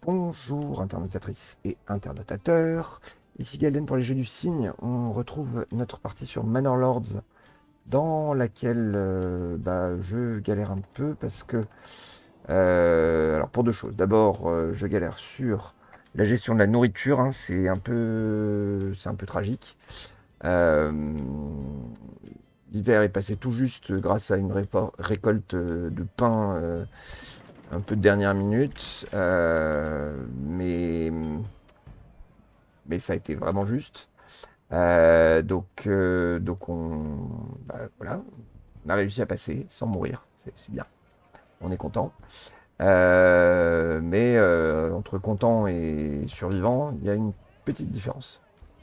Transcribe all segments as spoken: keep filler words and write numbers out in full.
Bonjour internautatrices et internautateurs, ici Galden pour les Jeux du Cygne. On retrouve notre partie sur Manor Lords dans laquelle euh, bah, je galère un peu parce que, euh, alors pour deux choses. D'abord, euh, je galère sur la gestion de la nourriture, hein, c'est un peu, c'est un peu tragique. Euh, L'hiver est passé tout juste grâce à une répo- récolte de pain. Euh, un peu de dernière minute, euh, mais, mais ça a été vraiment juste. Euh, donc, euh, donc on, bah, voilà, on a réussi à passer sans mourir, c'est c'est bien, on est content. Euh, mais euh, entre content et survivant, il y a une petite différence.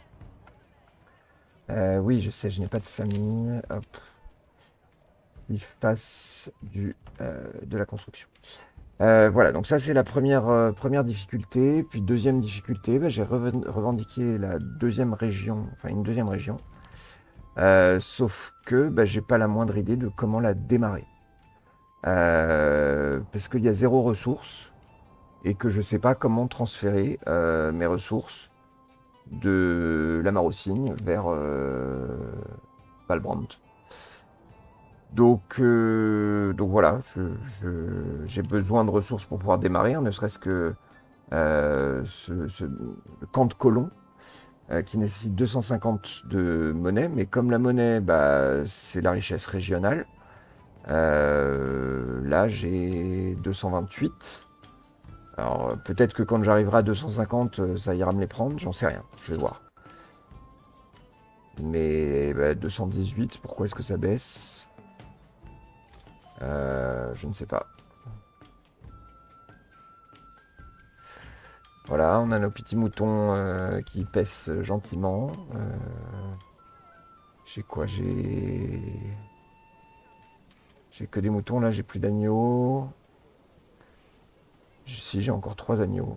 Euh, oui, je sais, je n'ai pas de famille. Hop, il fasse du, euh, de la construction. Euh, voilà, donc ça c'est la première, euh, première difficulté. Puis deuxième difficulté, bah, j'ai reven- revendiqué la deuxième région, enfin une deuxième région. Euh, sauf que bah, j'ai pas la moindre idée de comment la démarrer. Euh, parce qu'il y a zéro ressource et que je sais pas comment transférer euh, mes ressources de la Marocigne vers euh, Valbrand. Donc, euh, donc voilà, je- je- j'ai besoin de ressources pour pouvoir démarrer, hein, ne serait-ce que euh, ce, ce- le camp de colons euh, qui nécessite deux cent cinquante de monnaie, mais comme la monnaie, bah, c'est la richesse régionale, euh, là j'ai deux cent vingt-huit. Alors euh, peut-être que quand j'arriverai à deux cent cinquante, euh, ça ira me les prendre, j'en sais rien, je vais voir. Mais bah, deux cent dix-huit, pourquoi est-ce que ça baisse? Euh, Je ne sais pas. Voilà, on a nos petits moutons euh, qui pèsent gentiment. Euh, j'ai quoi? J'ai j'ai que des moutons là, j'ai plus d'agneaux. Si, j'ai encore trois agneaux.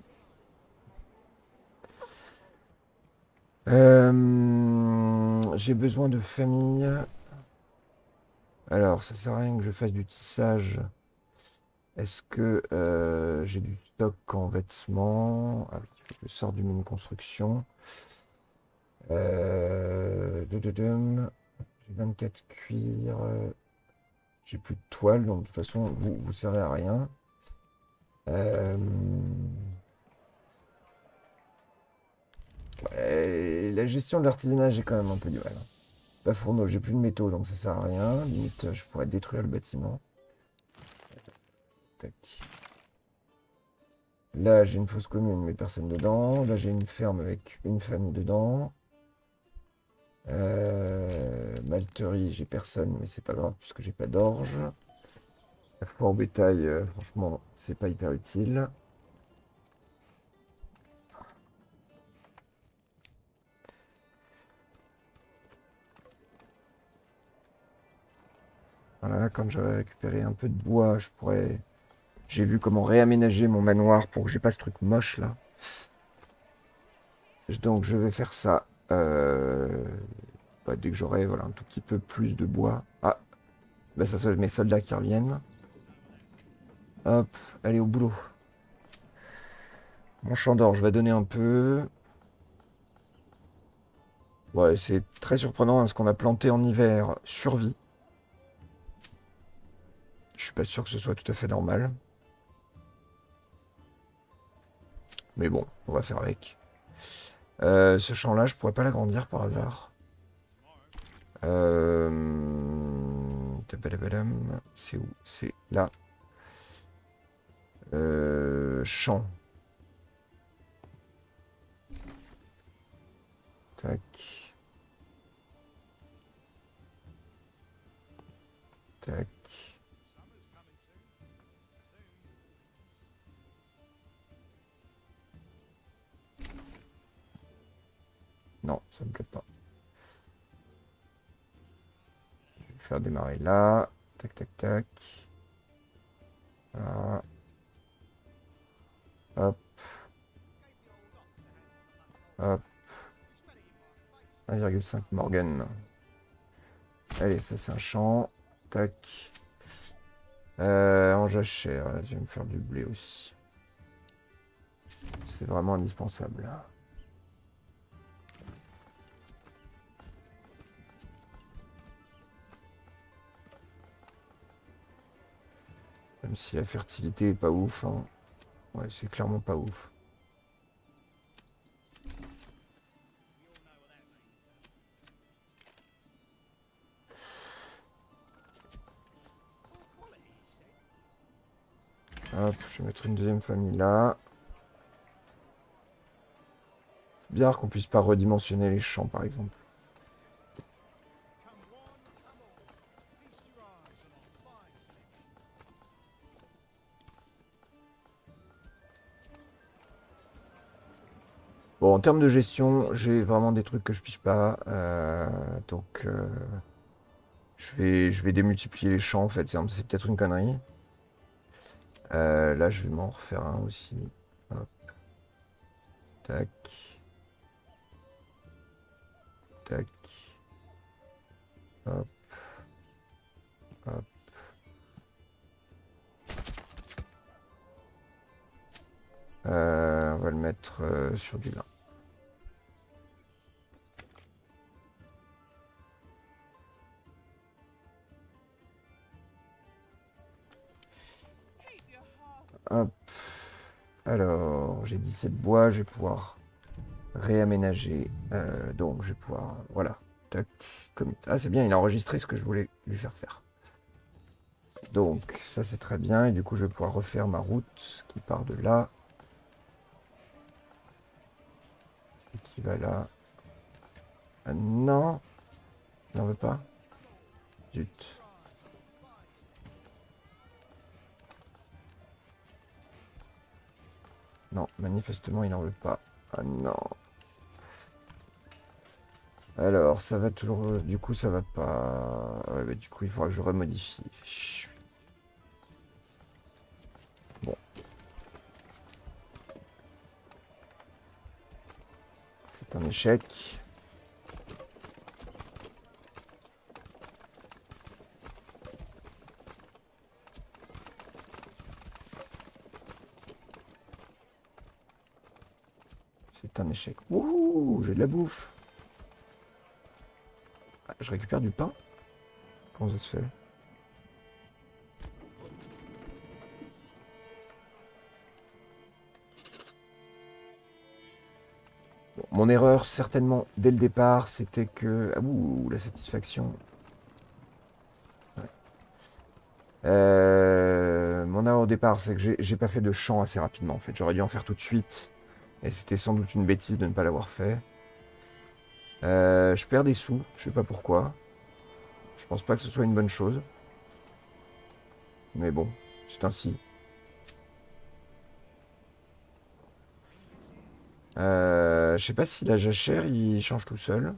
Euh, j'ai besoin de famille. Alors, ça sert à rien que je fasse du tissage. Est-ce que euh, j'ai du stock en vêtements? Ah oui, il faut que je sorte du menu construction. Euh, dududum. J'ai vingt-quatre cuirs. euh, J'ai plus de toile, donc de toute façon, vous vous servez à rien. Euh, ouais, la gestion de l'artisanat, j'ai quand même un peu du mal. La fourneau, j'ai plus de métaux, donc ça sert à rien. Limite, je pourrais détruire le bâtiment. Tac. Là, j'ai une fosse commune, mais personne dedans. Là, j'ai une ferme avec une famille dedans. Euh, malterie, j'ai personne, mais c'est pas grave puisque j'ai pas d'orge. La foire au bétail, euh, franchement, c'est pas hyper utile. Voilà, quand j'aurai récupéré un peu de bois, je pourrais. J'ai vu comment réaménager mon manoir pour que j'ai pas ce truc moche là. Donc je vais faire ça euh, bah, dès que j'aurai voilà, un tout petit peu plus de bois. Ah, bah ça c'est mes soldats qui reviennent. Hop, allez au boulot. Mon champ d'or, je vais donner un peu. Ouais, c'est très surprenant, hein, ce qu'on a planté en hiver survit. Je suis pas sûr que ce soit tout à fait normal. Mais bon, on va faire avec. Euh, ce champ-là, je pourrais pas l'agrandir par hasard. Euh... tapadabadam, c'est où? C'est là. Euh... Champ. Tac. Tac. Non, ça me plaît pas. Je vais faire démarrer là. Tac, tac, tac. Voilà. Hop, hop. un virgule cinq Morgan. Allez, ça c'est un champ. Tac. Euh, en jachère, je vais me faire du blé aussi. C'est vraiment indispensable. Même si la fertilité est pas ouf, hein. Ouais, c'est clairement pas ouf. Hop, je vais mettre une deuxième famille là. C'est bizarre qu'on puisse pas redimensionner les champs, par exemple. Bon, en termes de gestion, j'ai vraiment des trucs que je piche pas. Euh, donc, euh, je vais, je vais démultiplier les champs, en fait. C'est c'est peut-être une connerie. Euh, là, je vais m'en refaire un aussi. Hop. Tac. Tac. Hop. Hop. Euh, on va le mettre euh, sur du lin. Hop. Alors, j'ai dix-sept bois, je vais pouvoir réaménager. Euh, donc, je vais pouvoir... Voilà. Tac. Commit. Ah, c'est bien, il a enregistré ce que je voulais lui faire faire. Donc, ça, c'est très bien. Et du coup, je vais pouvoir refaire ma route qui part de là. Et qui va là. Ah, non. Il n'en veut pas. Zut. Non, manifestement, il n'en veut pas. Ah non. Alors, ça va toujours... Du coup, ça va pas... Ouais, bah, du coup, il faudra que je remodifie. Chut. Bon. C'est un échec. C'est un échec. Ouh, j'ai de la bouffe. Ah, je récupère du pain? Comment ça se fait? Bon, mon erreur, certainement, dès le départ, c'était que... Ah, ouh, la satisfaction. Ouais. Euh, mon erreur au départ, c'est que j'ai pas fait de champ assez rapidement, en fait. J'aurais dû en faire tout de suite. Et c'était sans doute une bêtise de ne pas l'avoir fait. Euh, je perds des sous, je sais pas pourquoi. Je pense pas que ce soit une bonne chose. Mais bon, c'est ainsi. Euh, je sais pas si la jachère, il change tout seul.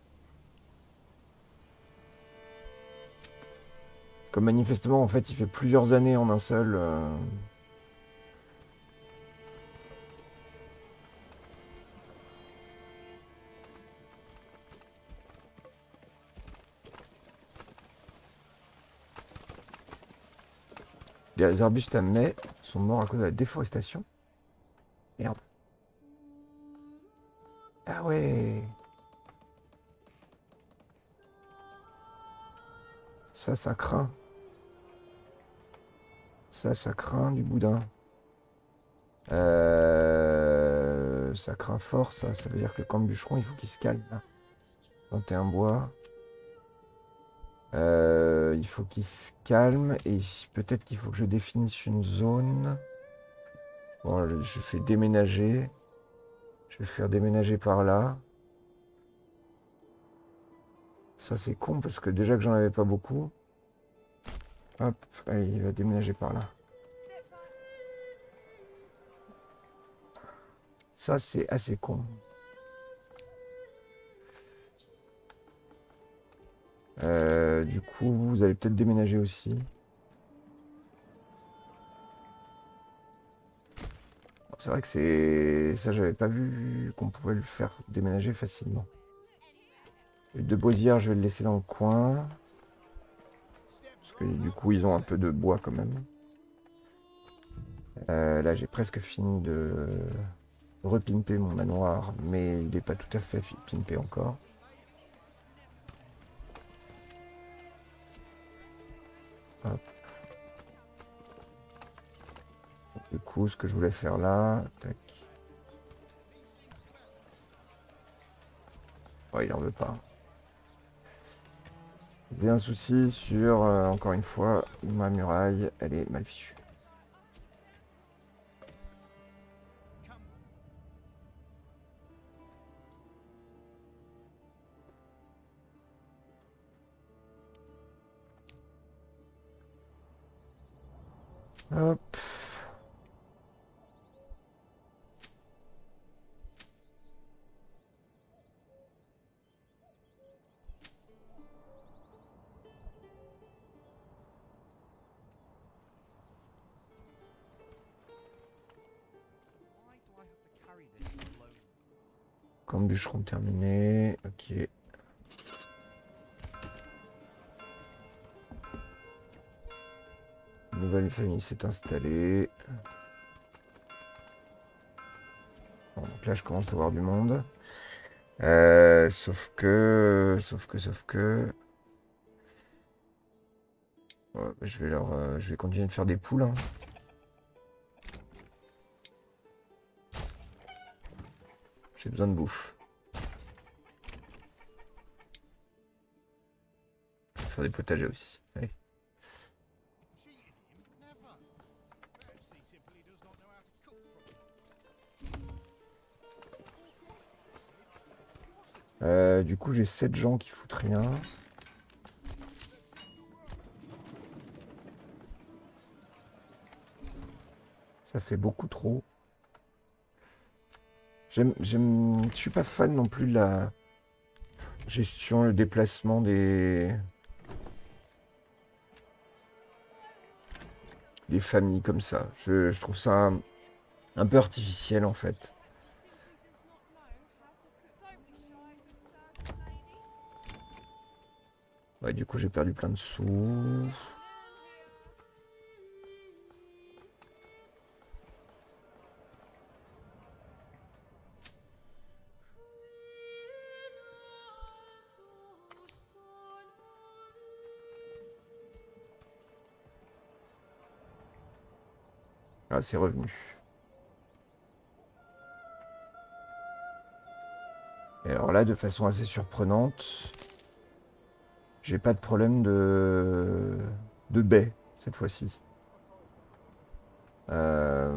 Comme manifestement, en fait, il fait plusieurs années en un seul. Euh... Les arbustes à mai sont morts à cause de la déforestation. Merde. Ah ouais. Ça, ça craint. Ça, ça craint du boudin. Euh... Ça craint fort, ça. Ça veut dire que quand le bûcheron, il faut qu'il se calme. vingt et un bois. Euh, il faut qu'il se calme. Et peut-être qu'il faut que je définisse une zone. Bon, je fais déménager. Je vais faire déménager par là. Ça, c'est con parce que déjà que j'en avais pas beaucoup. Hop, allez, il va déménager par là. Ça, c'est assez con. Euh, du coup, vous allez peut-être déménager aussi. C'est vrai que c'est... Ça, j'avais pas vu qu'on pouvait le faire déménager facilement. Les deux boisières, je vais le laisser dans le coin. Parce que du coup, ils ont un peu de bois quand même. Euh, là, j'ai presque fini de... repimper mon manoir, mais il n'est pas tout à fait pimpé encore. Hop. Du coup, ce que je voulais faire là, tac. Ouais, il en veut pas. J'ai un souci sur, euh, encore une fois, ma muraille, elle est mal fichue. Hop. Camp bûcheron terminé. Ok. Nouvelle famille s'est installée. Bon, donc là, je commence à voir du monde. Euh, sauf que, sauf que, sauf que, ouais, bah, je vais leur, euh, je vais continuer de faire des poules. Hein. J'ai besoin de bouffe. Faire des potagers aussi. Allez. Euh, du coup, j'ai sept gens qui foutent rien. Ça fait beaucoup trop. J'aime, j'aime, je suis pas fan non plus de la gestion, le déplacement des des familles comme ça. Je, je trouve ça un, un peu artificiel en fait. Ouais, du coup, j'ai perdu plein de sous. Ah, c'est revenu. Et alors là, de façon assez surprenante, j'ai pas de problème de, de baie cette fois-ci. Euh...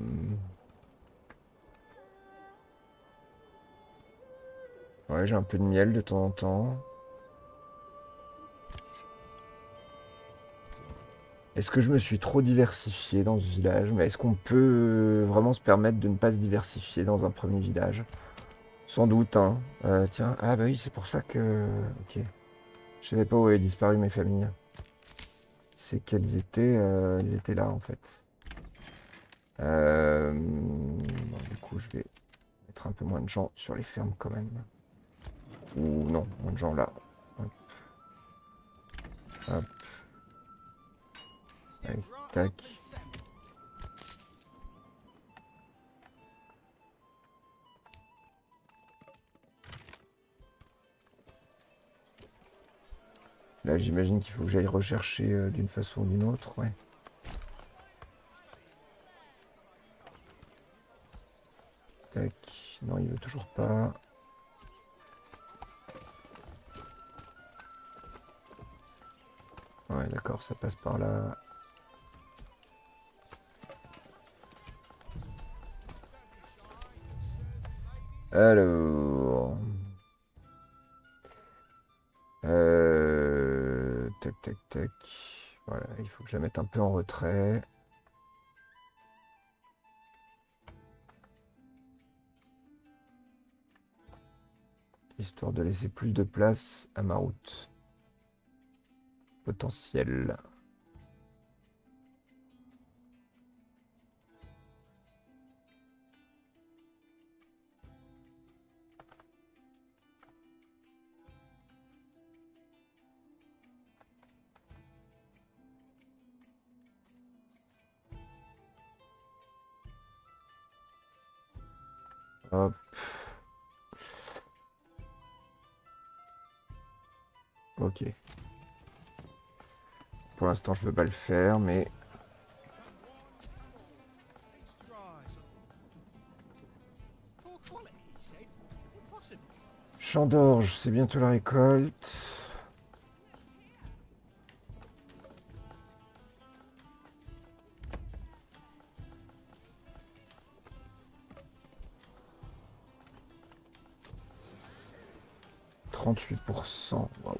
Ouais, j'ai un peu de miel de temps en temps. Est-ce que je me suis trop diversifié dans ce village? Mais est-ce qu'on peut vraiment se permettre de ne pas se diversifier dans un premier village? Sans doute, hein. Euh, tiens, ah bah oui, c'est pour ça que... Ok. Je savais pas où avaient disparu mes familles. C'est qu'elles étaient, euh, elles étaient là, en fait. Euh... bon, du coup, je vais mettre un peu moins de gens sur les fermes, quand même. Ou non, moins de gens là. Hop. Hop. Allez, tac. Là, j'imagine qu'il faut que j'aille rechercher euh, d'une façon ou d'une autre, ouais. Tac. Non, il veut toujours pas. Ouais, d'accord, ça passe par là. Alors... Euh... Tac, tac, tac. Voilà, il faut que je la mette un peu en retrait. Histoire de laisser plus de place à ma route potentielle. Hop. Ok. Pour l'instant, je peux pas le faire, mais... Champ d'orge, c'est bientôt la récolte. trente-huit pour cent. Waouh.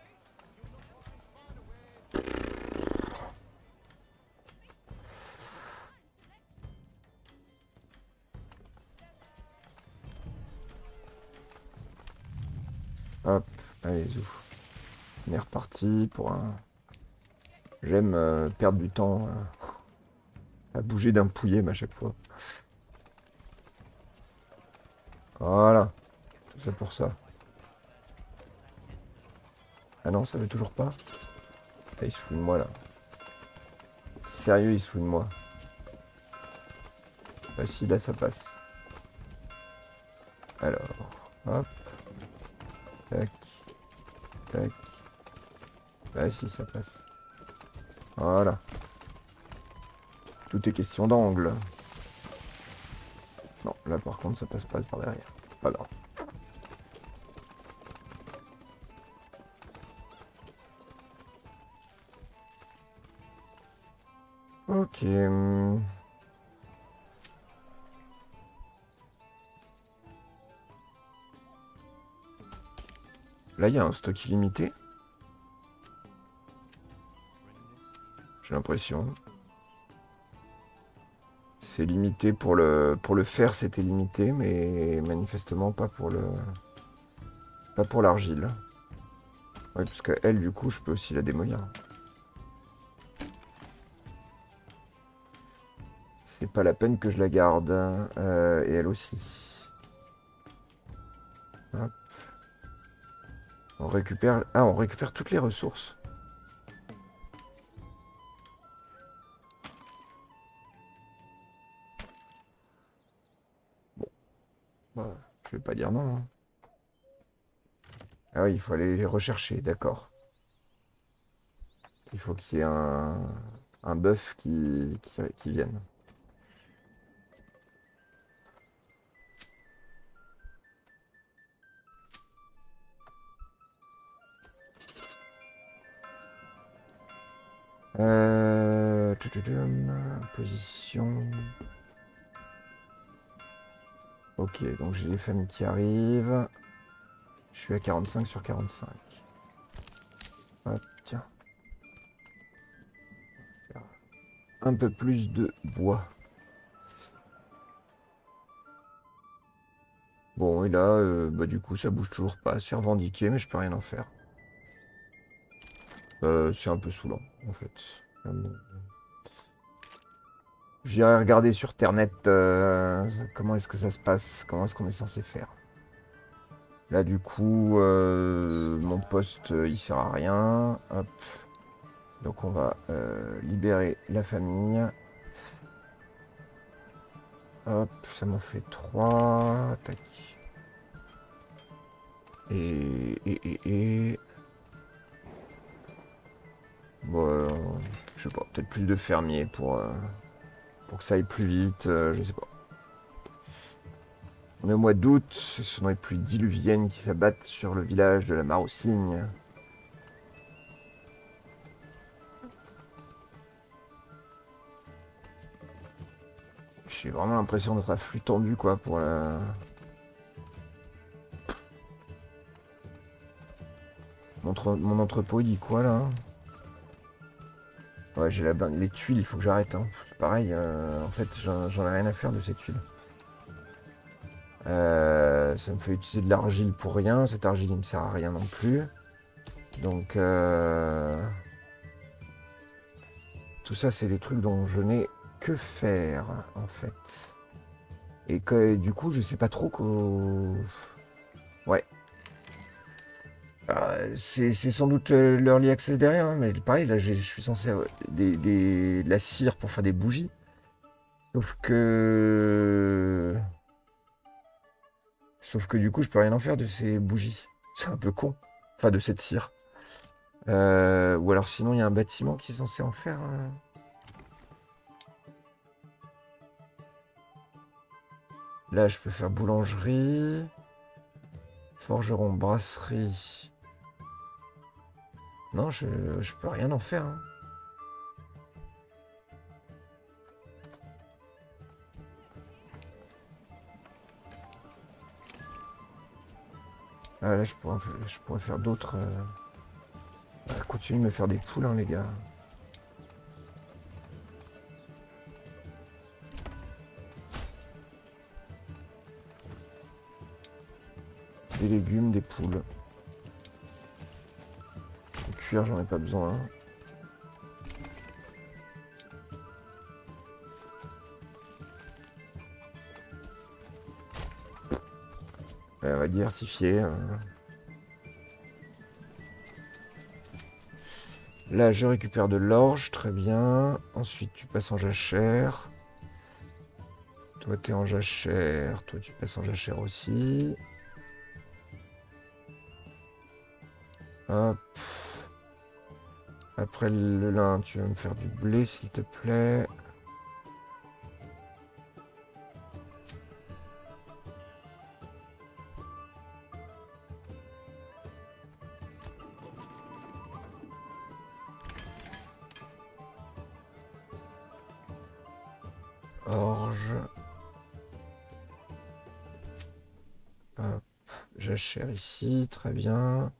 Hop, allez, zouf. On est reparti pour un... J'aime euh, perdre du temps euh, à bouger d'un pouillem à chaque fois. Voilà. Tout ça pour ça. Ah non, ça veut toujours pas. Putain, il se fout de moi là. Sérieux, il se fout de moi. Bah si, là ça passe. Alors, hop. Tac. Tac. Bah si, ça passe. Voilà. Tout est question d'angle. Non, là par contre ça passe pas par derrière. Pas grave. Ok. Là, il y a un stock illimité. J'ai l'impression. C'est limité pour le pour le fer, c'était limité, mais manifestement pas pour le pas pour l'argile. Ouais, parce que elle, du coup, je peux aussi la démolir. C'est pas la peine que je la garde. Euh, et elle aussi. Hop. On récupère... Ah, on récupère toutes les ressources. Bon. Bah, je vais pas dire non. Hein. Ah oui, il faut aller les rechercher, d'accord. Il faut qu'il y ait un, un bœuf qui, qui, qui vienne. Euh... Position... Ok, donc j'ai les familles qui arrivent. Je suis à quarante-cinq sur quarante-cinq. Hop, tiens. Un peu plus de bois. Bon, et là, euh, bah, du coup, ça bouge toujours pas. C'est revendiqué, mais je peux rien en faire. Euh, c'est un peu saoulant, en fait. J'irai regarder sur Internet euh, comment est-ce que ça se passe, comment est-ce qu'on est censé faire. Là, du coup, euh, mon poste, il sert à rien. Hop. Donc, on va euh, libérer la famille. Hop, ça m'en fait trois. Tac. Et... et, et, et... Bon, euh, je sais pas, peut-être plus de fermiers pour, euh, pour que ça aille plus vite, euh, je sais pas. On est au mois d'août, ce sont les pluies diluviennes qui s'abattent sur le village de la Maroussigne. J'ai vraiment l'impression d'être à flux tendu, quoi, pour la... Mon, mon entrepôt, il dit quoi, là? Ouais, j'ai la blinde. Les tuiles, il faut que j'arrête, hein. Pareil, euh, en fait, j'en ai rien à faire de ces tuiles. Euh, ça me fait utiliser de l'argile pour rien. Cette argile, il me sert à rien non plus. Donc, euh... tout ça, c'est des trucs dont je n'ai que faire, en fait. Et que, du coup, je sais pas trop qu'au... Ouais. Euh, c'est sans doute euh, l'early access derrière, hein, mais pareil, là, je suis censé avoir des, des, de la cire pour faire des bougies. Sauf que... Sauf que du coup, je peux rien en faire de ces bougies. C'est un peu con. Enfin, de cette cire. Euh, ou alors sinon, il y a un bâtiment qui est censé en faire. Hein. Là, je peux faire boulangerie. Forgeron, brasserie. Non, je, je peux rien en faire. Hein. Ah, là, je pourrais, je pourrais faire d'autres... Euh... Bah, continue de me faire des poules, hein, les gars. Des légumes, des poules. Le cuir, j'en ai pas besoin. Hein. On va diversifier. Hein. Là, je récupère de l'orge, très bien. Ensuite, tu passes en jachère. Toi, tu es en jachère. Toi, tu passes en jachère aussi. Hop. Après le lin, tu vas me faire du blé, s'il te plaît. Orge. Hop. Jachère ici, très bien.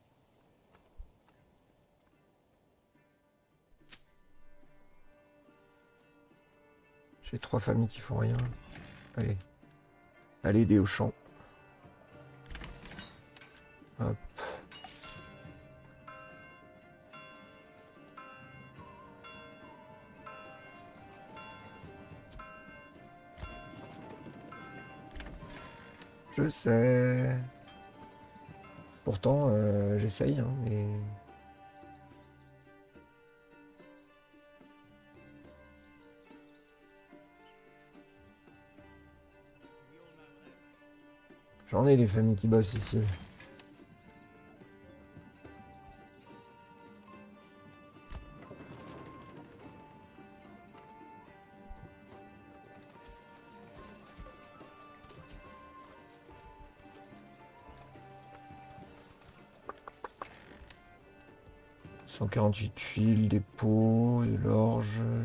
J'ai trois familles qui font rien. Allez. Allez aider au champ. Hop. Je sais. Pourtant, euh, j'essaye, hein, mais... J'en ai des familles qui bossent ici. cent quarante-huit tuiles, des pots, de l'orge.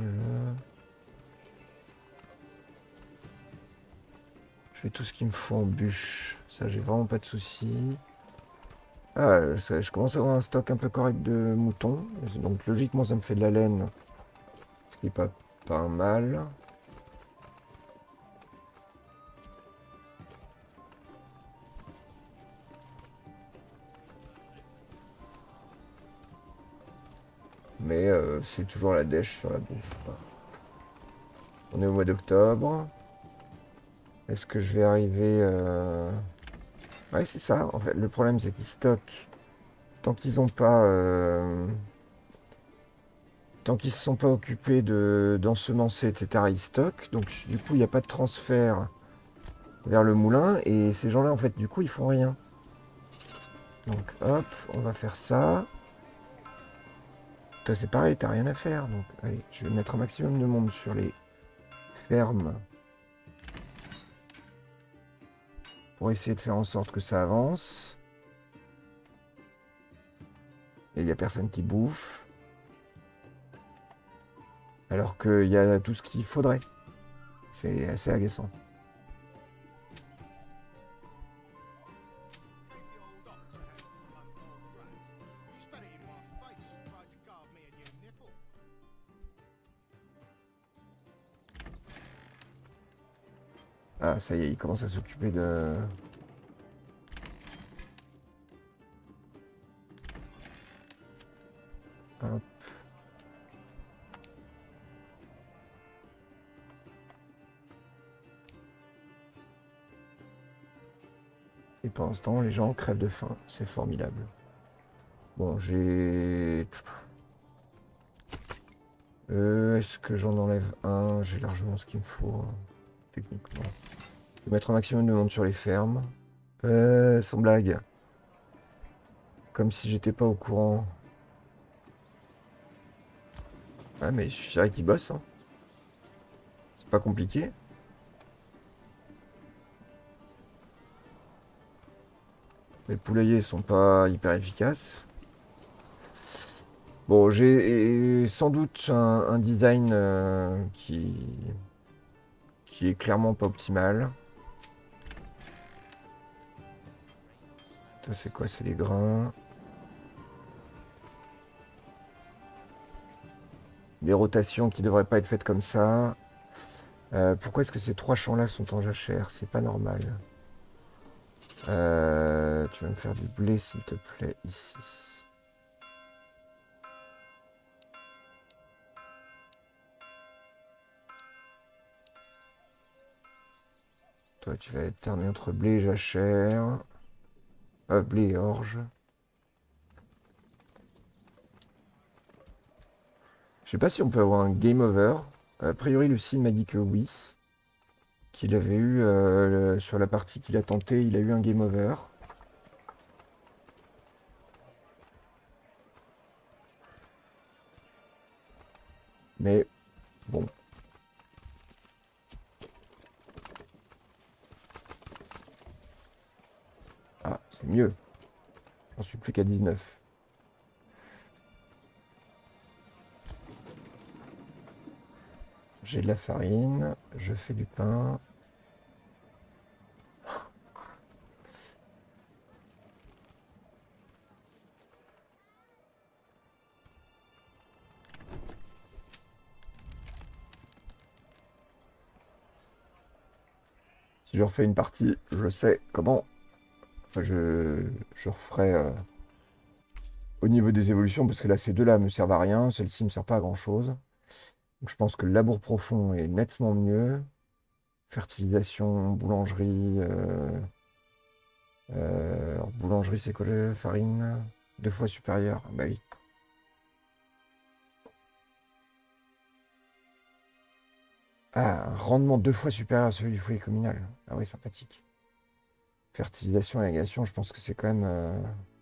J'ai tout ce qu'il me faut en bûche. Ça, j'ai vraiment pas de soucis. Ah, ça, je commence à avoir un stock un peu correct de moutons. Donc logiquement, ça me fait de la laine. Ce qui est pas, pas mal. Mais euh, c'est toujours la dèche sur la bouffe. On est au mois d'octobre. Est-ce que je vais arriver... Euh... Ouais, c'est ça. En fait, le problème, c'est qu'ils stockent. Tant qu'ils n'ont pas... Euh... Tant qu'ils ne se sont pas occupés de d'ensemencer, et cetera, ils stockent. Donc, du coup, il n'y a pas de transfert vers le moulin. Et ces gens-là, en fait, du coup, ils font rien. Donc, hop, on va faire ça. Toi, c'est pareil, t'as rien à faire. Donc, allez, je vais mettre un maximum de monde sur les fermes. Pour essayer de faire en sorte que ça avance. Et il n'y a personne qui bouffe. Alors qu'il y a tout ce qu'il faudrait. C'est assez agaçant. Ah, ça y est, il commence à s'occuper de... Hop. Et pendant ce temps, les gens crèvent de faim. C'est formidable. Bon, j'ai... Euh, Est-ce que j'en enlève un? J'ai largement ce qu'il me faut, hein, techniquement. Je vais mettre un maximum de monde sur les fermes. Euh, sans blague. Comme si j'étais pas au courant. Ouais, mais il suffirait qu'ils bossent, hein. C'est pas compliqué. Les poulaillers sont pas hyper efficaces. Bon, j'ai sans doute un, un design euh, qui, qui est clairement pas optimal. Ça, c'est quoi? C'est les grains. Des rotations qui devraient pas être faites comme ça. Euh, pourquoi est-ce que ces trois champs-là sont en jachère? C'est pas normal. Euh, tu vas me faire du blé, s'il te plaît, ici. Toi, tu vas alterner entre blé et jachère. Euh, blé et orge. Je sais pas si on peut avoir un game over. A priori, Lucine m'a dit que oui. Qu'il avait eu, euh, le- sur la partie qu'il a tenté, il a eu un game over. Mais bon. Ah, c'est mieux. J'en suis plus qu'à dix-neuf. J'ai de la farine, je fais du pain. Si je refais une partie, je sais comment. Enfin, je, je referai euh, au niveau des évolutions, parce que là, ces deux-là me servent à rien. Celle-ci me sert pas à grand-chose. Donc je pense que le labour profond est nettement mieux. Fertilisation, boulangerie. Euh, euh, alors, boulangerie, c'est quoi le farine? Deux fois supérieur. Bah oui. Ah, un rendement deux fois supérieur à celui du foyer communal. Ah oui, sympathique. Fertilisation et irrigation, je pense que c'est quand même... euh,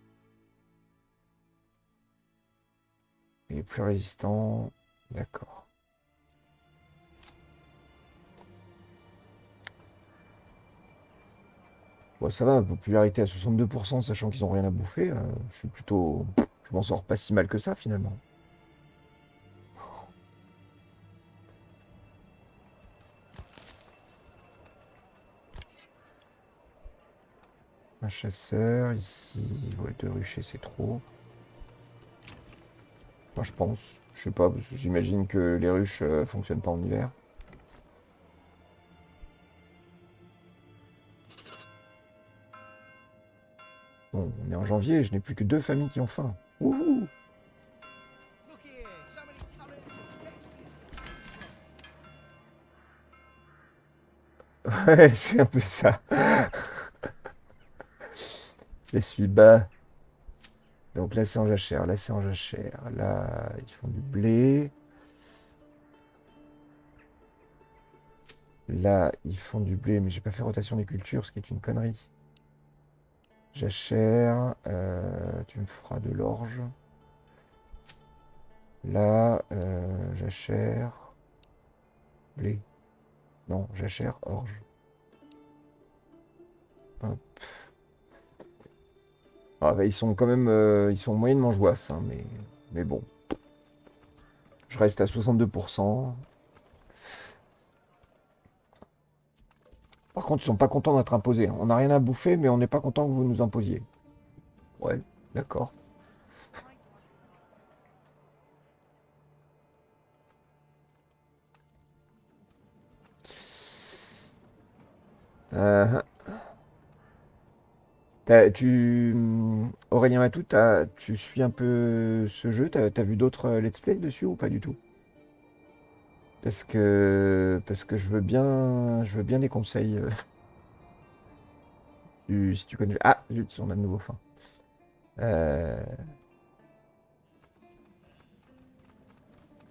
il est plus résistant. D'accord. Bon, ça va, ma popularité à soixante-deux pour cent, sachant qu'ils n'ont rien à bouffer. euh, je suis plutôt... Je m'en sors pas si mal que ça, finalement. Un chasseur, ici... Ouais, deux ruchers, c'est trop. Enfin, je pense. Je sais pas, parce que j'imagine que les ruches euh, fonctionnent pas en hiver. Bon, on est en janvier, je n'ai plus que deux familles qui ont faim. Wouhou! Ouais, c'est un peu ça. Je suis bas. Donc là, c'est en jachère. Là, c'est en jachère. Là, ils font du blé. Là, ils font du blé, mais j'ai pas fait rotation des cultures, ce qui est une connerie. Jachère. Euh, tu me feras de l'orge. Là, euh, jachère. Blé. Non, jachère, orge. Hop. Ah, bah, ils sont quand même... euh, ils sont moyennement jouasses, hein, mais, mais bon. Je reste à soixante-deux pour cent. Par contre, ils sont pas contents d'être imposés, hein. On n'a rien à bouffer, mais on n'est pas content que vous nous imposiez. Ouais, d'accord. Euh, t'as- tu... hum, Aurélien Matou, t'as- tu suis un peu ce jeu? T'as, t'as vu d'autres euh, let's play dessus ou pas du tout? Parce que, parce que je veux bien, je veux bien des conseils. euh, tu- si tu connais. Ah, zut, on a de nouveau faim. Euh,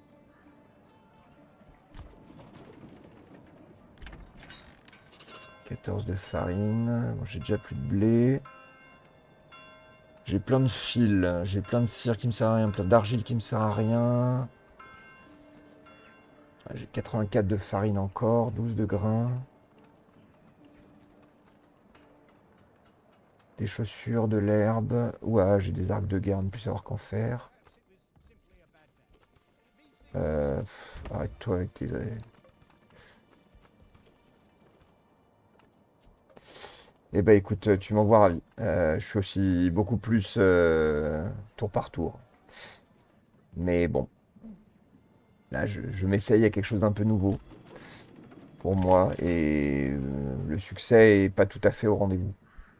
Ok. quatorze de farine. Bon, j'ai déjà plus de blé. J'ai plein de fils. J'ai plein de cire qui me sert à rien. Plein d'argile qui me sert à rien. J'ai quatre-vingt-quatre de farine encore. douze de grains. Des chaussures, de l'herbe. Ouais, j'ai des arcs de guerre, ne plus savoir qu'en faire. Euh, Arrête-toi avec tes... Eh ben écoute, tu m'envoies ravi. Euh, je suis aussi beaucoup plus euh, tour par tour. Mais bon, là je, je m'essaye à quelque chose d'un peu nouveau pour moi et euh, le succès est pas tout à fait au rendez-vous.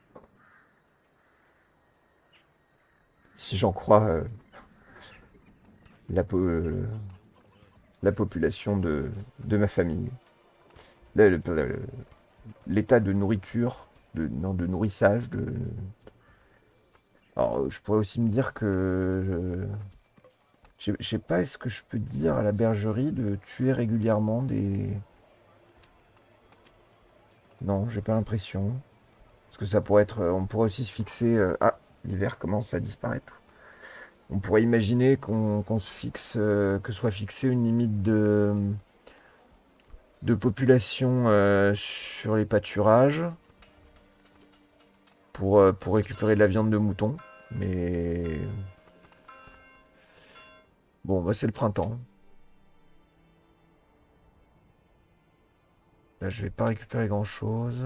Si j'en crois euh, la, po- euh, la population de, de ma famille. Le- le- le- L'état de nourriture, de, non, de nourrissage, de... Alors, je pourrais aussi me dire que... euh, Je sais je sais pas, est-ce que je peux dire à la bergerie de tuer régulièrement des... Non, j'ai pas l'impression. Parce que ça pourrait être... On pourrait aussi se fixer... euh, Ah, l'hiver commence à disparaître. On pourrait imaginer qu'on qu'on se fixe... euh, que soit fixée une limite de... de population euh, sur les pâturages pour, euh, pour récupérer de la viande de mouton. Mais... Bon, bah c'est le printemps. Là, je vais pas récupérer grand-chose.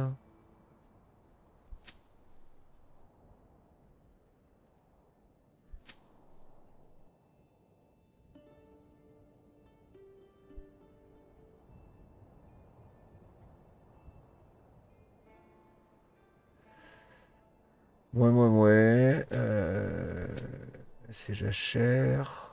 Ouais, ouais, ouais. Euh... C'est jachère.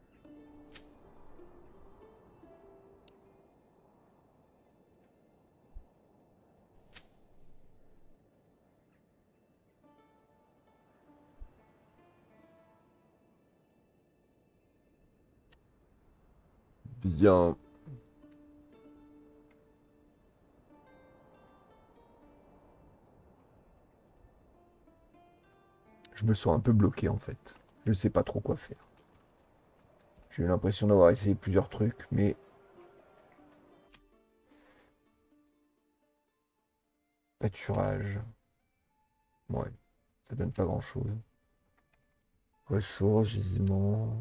Bien. Je me sens un peu bloqué en fait. Je sais pas trop quoi faire. J'ai eu l'impression d'avoir essayé plusieurs trucs, mais... Pâturage. Ouais, ça donne pas grand-chose. Ressources, gisements...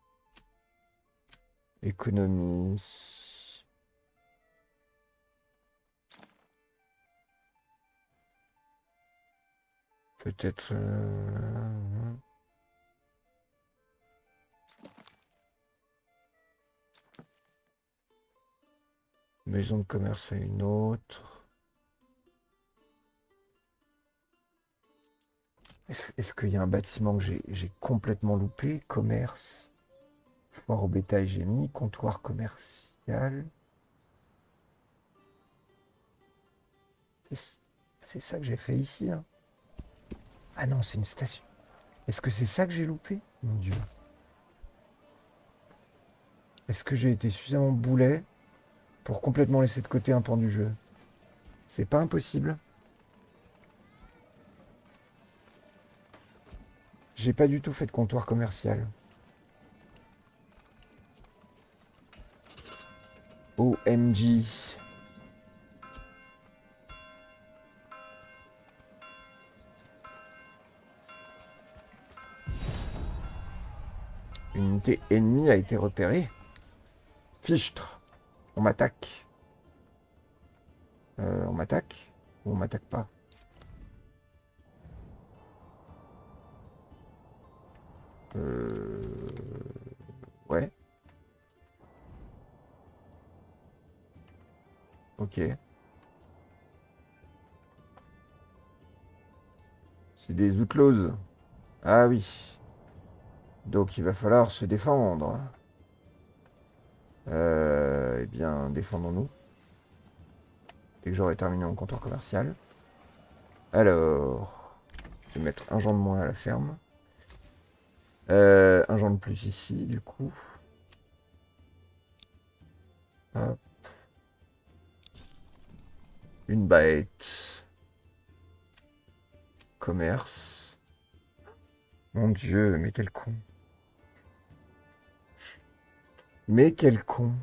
Économie... Peut-être... euh, Maison de commerce à une autre. Est-ce est-ce qu'il y a un bâtiment que j'ai j'ai complètement loupé? Commerce. Foire au bétail, j'ai mis. Comptoir commercial. C'est c'est ça que j'ai fait ici, hein. Ah non, c'est une station. Est-ce que c'est ça que j'ai loupé? Mon Dieu. Est-ce que j'ai été suffisamment boulet pour complètement laisser de côté un pan du jeu? C'est pas impossible. J'ai pas du tout fait de comptoir commercial. O M G. Une unité ennemie a été repérée. Fichtre. On m'attaque. Euh, on m'attaque ou on m'attaque pas? Euh... Ouais. Ok. C'est des outlaws. Ah oui. Donc il va falloir se défendre. Euh, eh bien, défendons-nous. Dès que j'aurai terminé mon comptoir commercial. Alors, je vais mettre un gens de moins à la ferme. Euh, un gens de plus ici, du coup. Hop. Une bête. Commerce. Mon Dieu, mais quel con. Mais quel con.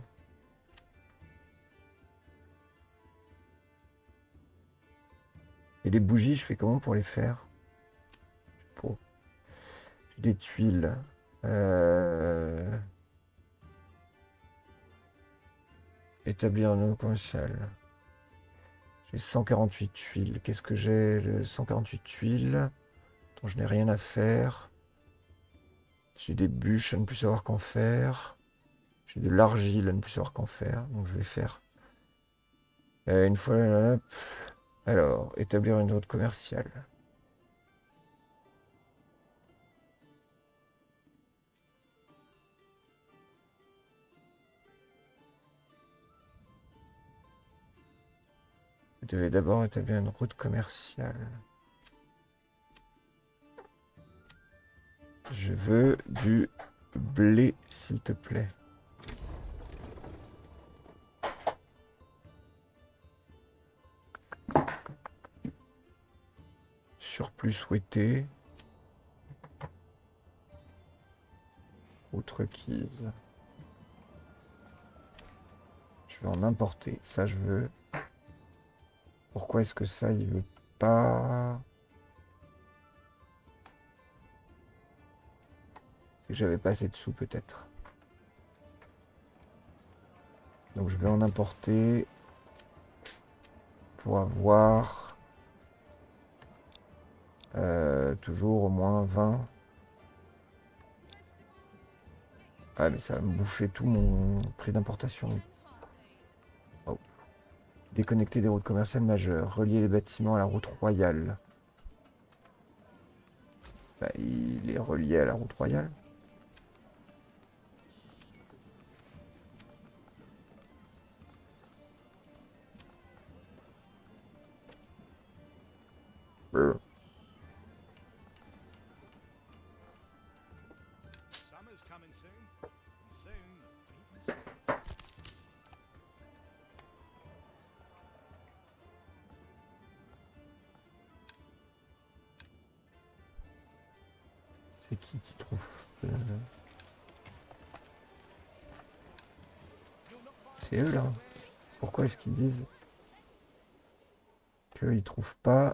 Et les bougies, je fais comment pour les faire? Pour... J'ai des tuiles. Euh... Établir un nouveau commercial. J'ai cent quarante-huit tuiles. Qu'est-ce que j'ai? cent quarante-huit tuiles. Dont je n'ai rien à faire. J'ai des bûches à ne plus savoir qu'en faire. J'ai de l'argile à ne plus savoir qu'en faire. Donc je vais faire. Euh, une fois... Hop. Alors, établir une route commerciale. Vous devez d'abord établir une route commerciale. Je veux du blé, s'il te plaît. Surplus souhaité. Route requise. Je vais en importer. Ça, je veux. Pourquoi est-ce que ça, il veut pas? C'est que j'avais pas assez de sous, peut-être. Donc, je vais en importer pour avoir euh, toujours au moins vingt. Ah, mais ça va me bouffer tout mon prix d'importation. Oh. Déconnecter des routes commerciales majeures. Relier les bâtiments à la route royale. Bah, il est relié à la route royale. Euh. C'est qui qui trouve euh... C'est eux là. Pourquoi est-ce qu'ils disent qu'ils trouvent pas?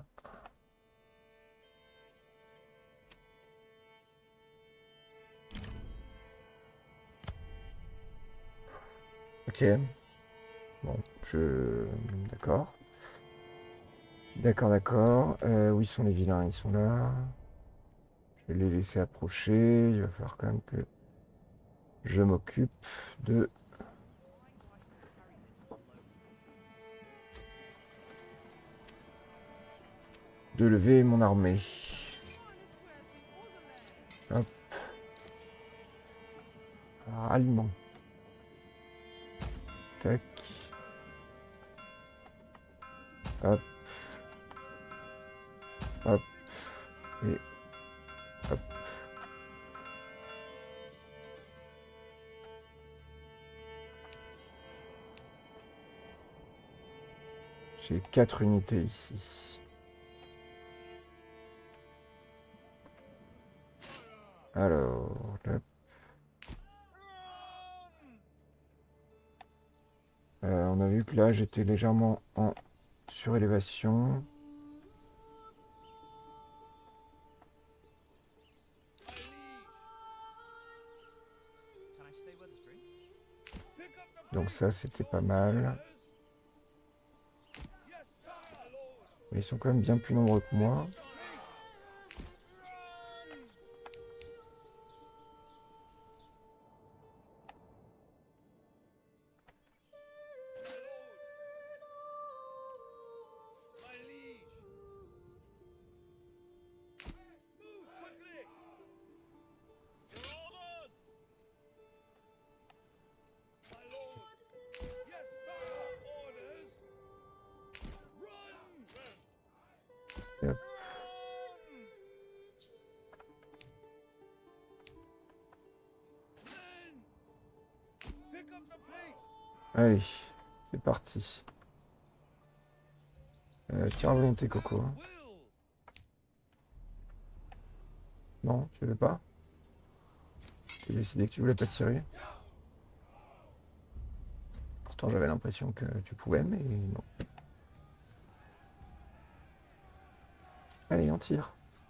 Ok. Bon, je... D'accord. D'accord, d'accord. Euh, où ils sont les vilains? Ils sont là. Je vais les laisser approcher. Il va falloir quand même que je m'occupe de... de lever mon armée. Hop. Ralliement. Tac. Hop. Hop. Et hop. J'ai quatre unités ici. Alors, hop. Euh, on a vu que là, j'étais légèrement en surélévation. Donc ça, c'était pas mal. Mais ils sont quand même bien plus nombreux que moi. Hop. Allez, c'est parti. Euh, tire à volonté, Coco. Non, tu veux pas? Tu as décidé que tu voulais pas tirer? Pourtant, j'avais l'impression que tu pouvais, mais non. Allez, on tire.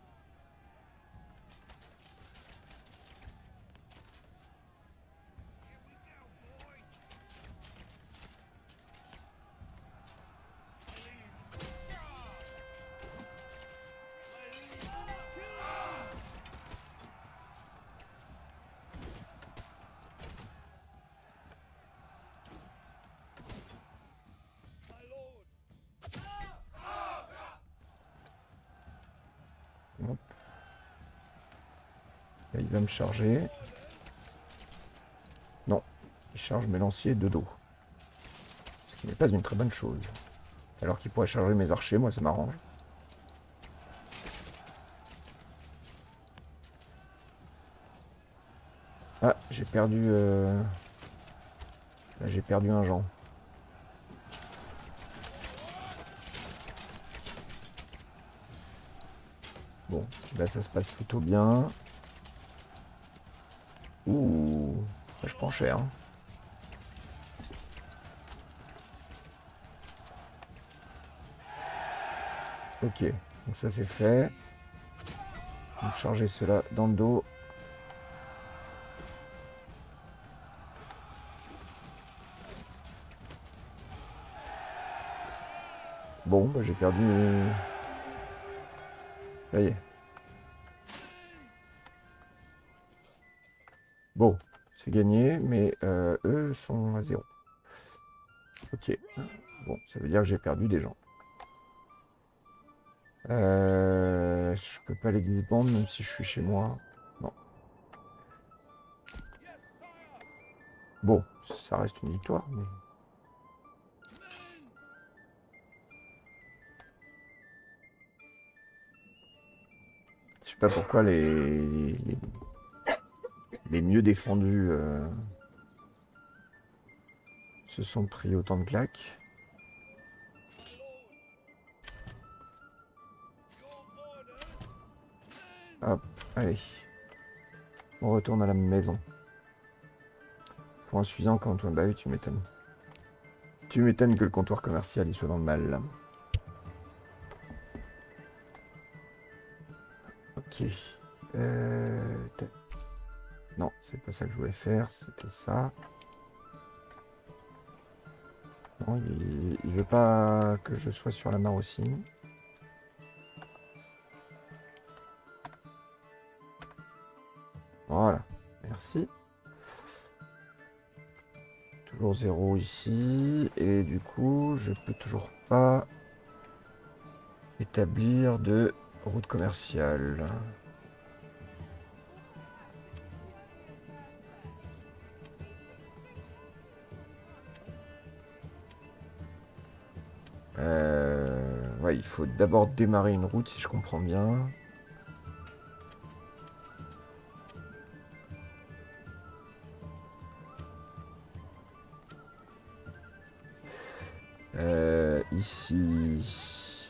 Hop. Là, il va me charger. Non, il charge mes lanciers de dos. Ce qui n'est pas une très bonne chose. Alors qu'il pourrait charger mes archers, moi ça m'arrange. Ah, j'ai perdu... Euh... Là, j'ai perdu un Jean. Bon, là ça se passe plutôt bien. Ouh, là, je prends cher. Hein. Ok, donc ça c'est fait. On va charger cela dans le dos. Bon, bah, j'ai perdu... Ça y est. Bon, c'est gagné, mais euh, eux sont à zéro. Ok. Bon, ça veut dire que j'ai perdu des gens. Euh, je peux pas les disband même si je suis chez moi. Non. Bon, ça reste une victoire, mais... Je sais pas pourquoi les, les, les mieux défendus euh, se sont pris autant de claques. Hop, allez. On retourne à la maison. Point suffisant quand on... Bah oui, tu m'étonnes. Tu m'étonnes que le comptoir commercial il soit dans le mal. Ok. Euh... Non, c'est pas ça que je voulais faire, c'était ça. Non, il, il veut pas que je sois sur la mare aussi. Voilà, merci. Toujours zéro ici. Et du coup, je peux toujours pas établir de route commerciale. Euh, ouais, il faut d'abord démarrer une route si je comprends bien. Euh, ici.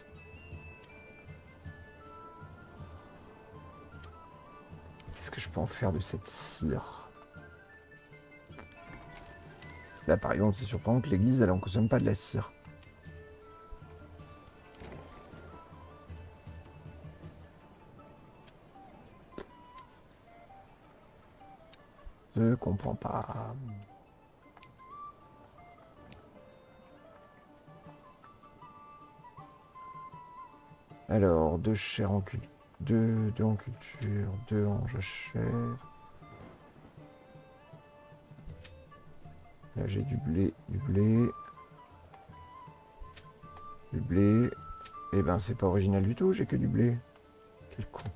Qu'est-ce que je peux en faire de cette cire? Là, par exemple, c'est surprenant que l'église, elle en consomme pas de la cire. Je comprends pas. Alors, deux chairs en culture, deux, deux en culture, deux en jachère. Là, j'ai du blé, du blé, du blé. Eh ben, c'est pas original du tout, j'ai que du blé. Quel con.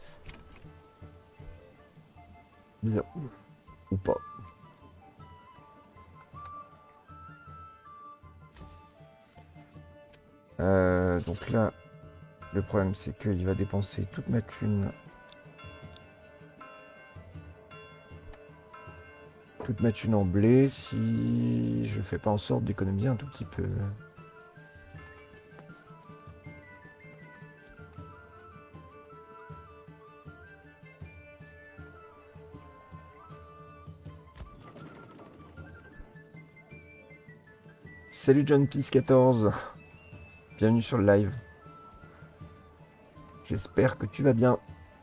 Bizarre. Ou pas. Euh, donc là, le problème, c'est qu'il va dépenser toute ma thune. Toute ma thune en blé si je fais pas en sorte d'économiser un tout petit peu. Salut John Peace quatorze. Bienvenue sur le live. J'espère que tu vas bien.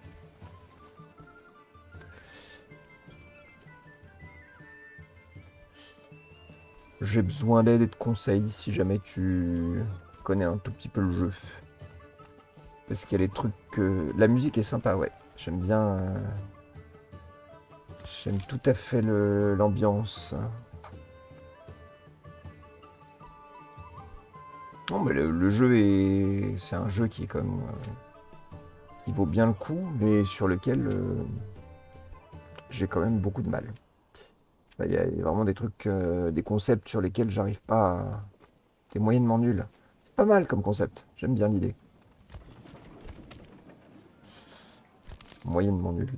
J'ai besoin d'aide et de conseils si jamais tu connais un tout petit peu le jeu. Parce qu'il y a des trucs que... La musique est sympa, ouais. J'aime bien... euh, J'aime tout à fait le- l'ambiance. Non, mais le, le jeu est... C'est un jeu qui est quand même... euh, qui vaut bien le coup, mais sur lequel euh, j'ai quand même beaucoup de mal. Il y a vraiment des trucs, euh, des concepts sur lesquels j'arrive pas à... T'es moyennement nul. C'est pas mal comme concept. J'aime bien l'idée. Moyennement nul.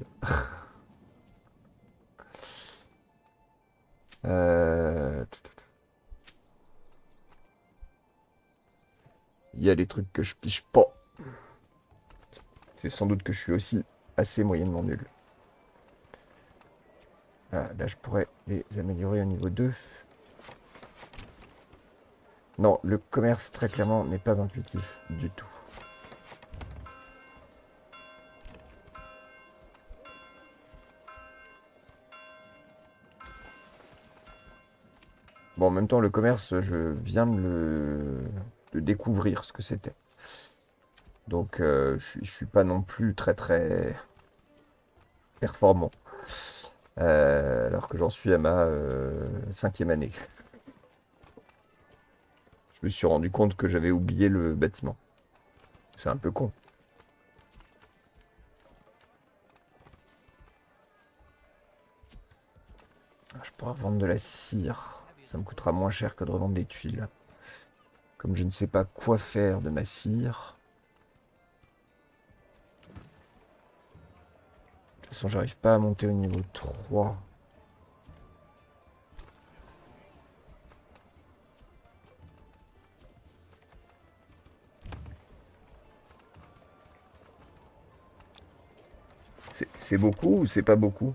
Euh, Il y a des trucs que je pige pas. C'est sans doute que je suis aussi assez moyennement nul. Ah, là, je pourrais les améliorer au niveau deux. Non, le commerce, très clairement, n'est pas intuitif du tout. Bon, en même temps, le commerce, je viens de le de découvrir ce que c'était. Donc, euh, je suis, je suis pas non plus très très performant. Euh, alors que j'en suis à ma euh, cinquième année. Je me suis rendu compte que j'avais oublié le bâtiment. C'est un peu con. Je pourrais vendre de la cire. Ça me coûtera moins cher que de revendre des tuiles. Comme je ne sais pas quoi faire de ma cire. De toute façon, j'arrive pas à monter au niveau trois. C'est c'est beaucoup ou c'est pas beaucoup?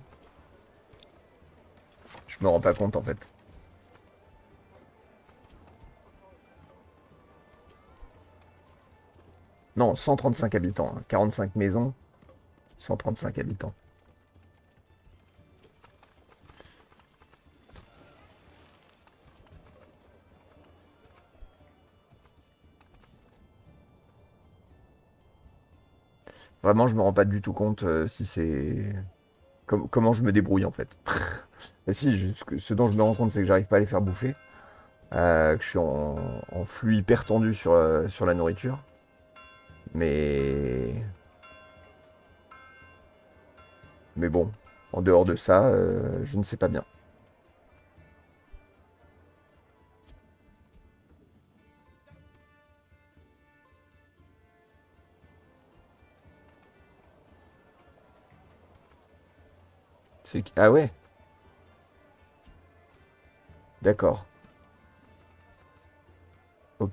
Je me rends pas compte en fait. Non, cent trente-cinq habitants. hein. quarante-cinq maisons, cent trente-cinq habitants. Vraiment, je me rends pas du tout compte euh, si c'est... com- comment je me débrouille en fait. Et si, je- ce que- ce dont je me rends compte, c'est que j'arrive pas à les faire bouffer. Euh, que je suis en, en flux hyper tendu sur, euh, sur la nourriture. Mais... Mais bon, en dehors de ça, euh, je ne sais pas bien. C'est que- Ah ouais, d'accord. Ok.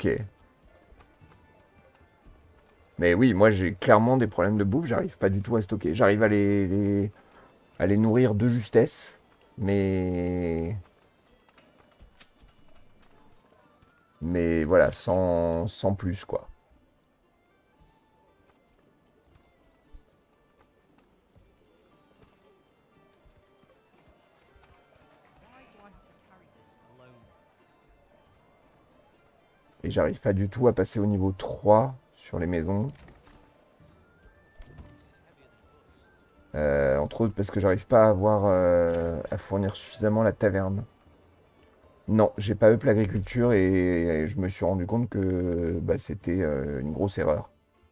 Mais oui, moi j'ai clairement des problèmes de bouffe, j'arrive pas du tout à stocker. J'arrive à les, les- à les nourrir de justesse, mais... Mais voilà, sans, sans plus quoi. Et j'arrive pas du tout à passer au niveau trois sur les maisons. Euh, entre autres parce que j'arrive pas à avoir euh, à fournir suffisamment la taverne. Non, j'ai pas up l'agriculture et je me suis rendu compte que bah, c'était euh, une grosse erreur.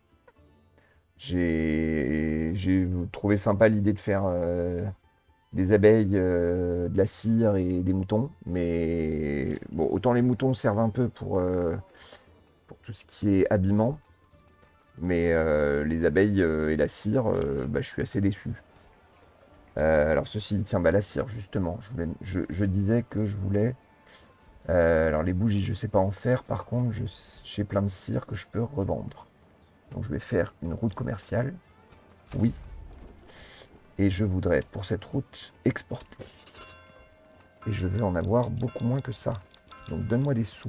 J'ai j'ai trouvé sympa l'idée de faire euh, des abeilles, euh, de la cire et des moutons, mais bon, autant les moutons servent un peu pour, euh, pour tout ce qui est habillement, mais euh, les abeilles euh, et la cire, euh, bah, je suis assez déçu. Euh, alors ceci, tiens, bah la cire justement, je voulais- je, je disais que je voulais. Euh, alors les bougies, je sais pas en faire. Par contre, je- j'ai plein de cire que je peux revendre. Donc je vais faire une route commerciale. Oui. Et je voudrais pour cette route exporter. Et je veux en avoir beaucoup moins que ça. Donc donne-moi des sous.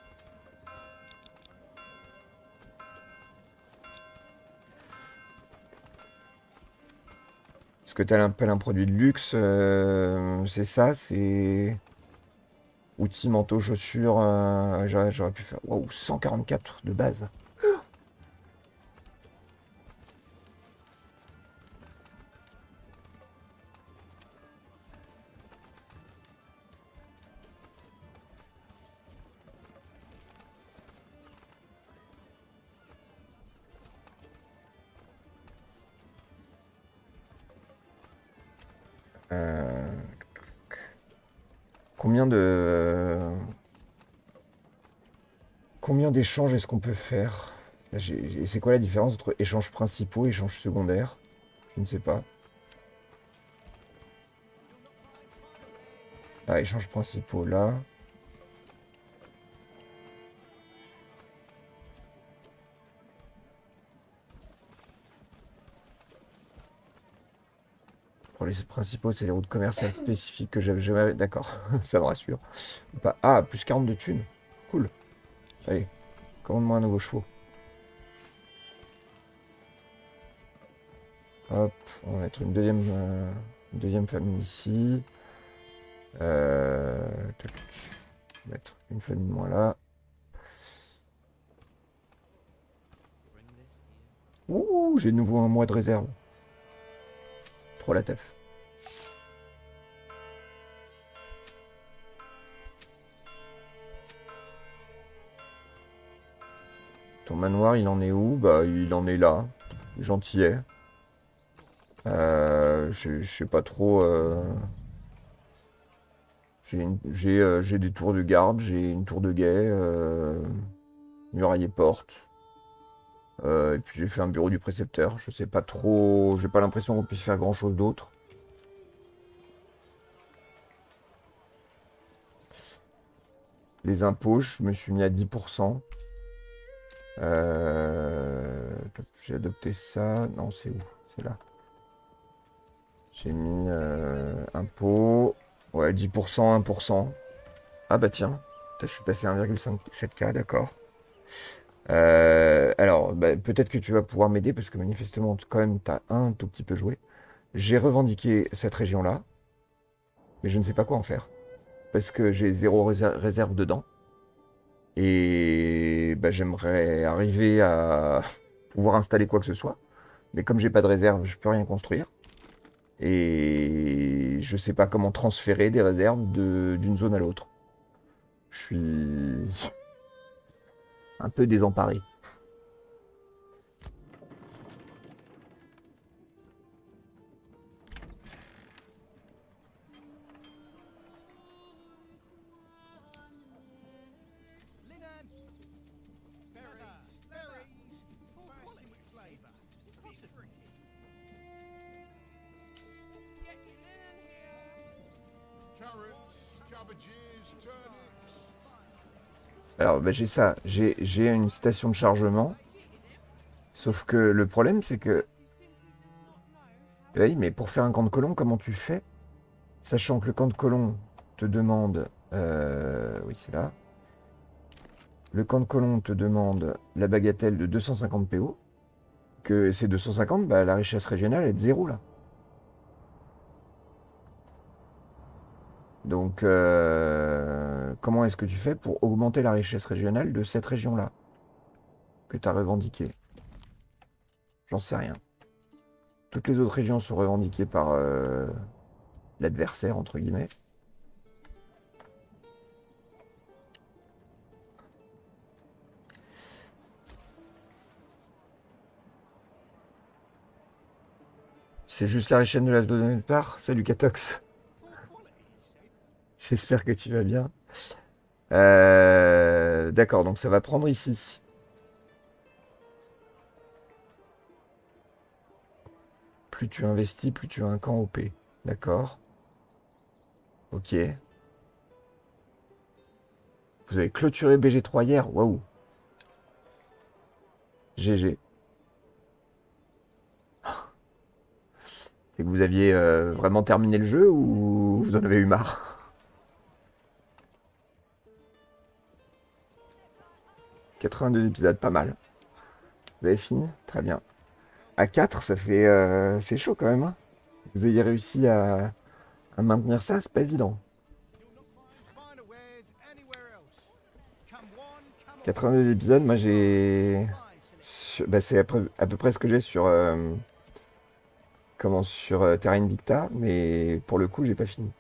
Ce que tu appelles un produit de luxe, euh, c'est ça, c'est... Outils, manteaux, chaussures, euh, j'aurais pu faire... Waouh, cent quarante-quatre de base. Euh, Combien de... Combien d'échanges est-ce qu'on peut faire? C'est quoi la différence entre échanges principaux et échanges secondaires? Je ne sais pas. Ah, échanges principaux là. Pour les principaux, c'est les routes commerciales spécifiques que j'avais jamais... D'accord, ça me rassure. Pas... Ah, plus quarante de thunes. Cool. Allez, commande-moi un nouveau chevaux. Hop, on va mettre une deuxième, euh, une deuxième famille ici. Euh, tac. On va mettre une famille de moins là. Ouh, j'ai de nouveau un mois de réserve. Trop la teuf. Ton manoir, il en est où? Bah, il en est là. Gentillet. Euh, je sais pas trop... Euh... J'ai euh, des tours de garde, j'ai une tour de guet, euh, muraille et porte. Euh, et puis j'ai fait un bureau du précepteur. Je sais pas trop... J'ai pas l'impression qu'on puisse faire grand chose d'autre. Les impôts, je me suis mis à dix pour cent. Euh... J'ai adopté ça. Non, c'est où? C'est là. J'ai mis euh, impôts. Ouais, dix pour cent, un pour cent. Ah bah tiens. Je suis passé à un virgule cinquante-sept K, d'accord. Euh, alors, bah, peut-être que tu vas pouvoir m'aider parce que manifestement, quand même, tu as un tout petit peu joué. J'ai revendiqué cette région-là, mais je ne sais pas quoi en faire. Parce que j'ai zéro réserve, réserve dedans. Et bah, j'aimerais arriver à pouvoir installer quoi que ce soit. Mais comme j'ai pas de réserve, je peux rien construire. Et je sais pas comment transférer des réserves d'une zone à l'autre. Je suis un peu désemparé. Alors, bah, j'ai ça. J'ai une station de chargement. Sauf que le problème, c'est que... Oui, mais pour faire un camp de colons, comment tu fais? Sachant que le camp de colons te demande... Euh, oui, c'est là. Le camp de colons te demande la bagatelle de deux cent cinquante P O. Que ces deux cent cinquante, bah, la richesse régionale est de zéro, là. Donc, euh, comment est-ce que tu fais pour augmenter la richesse régionale de cette région-là que tu as revendiquée? J'en sais rien. Toutes les autres régions sont revendiquées par euh, l'adversaire, entre guillemets. C'est juste la richesse de la donnée de part. Salut Catox. J'espère que tu vas bien. Euh, D'accord, donc ça va prendre ici. Plus tu investis, plus tu as un camp O P. D'accord. Ok. Vous avez clôturé B G trois hier. Waouh. G G. C'est que vous aviez euh, vraiment terminé le jeu ou vous en avez eu marre? quatre-vingt-deux épisodes, pas mal. Vous avez fini? Très bien. À quatre, ça fait... euh, c'est chaud quand même, hein. Vous ayez réussi à, à maintenir ça, c'est pas évident. quatre-vingt-deux épisodes, moi j'ai... sur- bah, c'est à peu, à peu près ce que j'ai sur... euh, comment, sur euh, Terra Invicta, mais pour le coup, j'ai pas fini.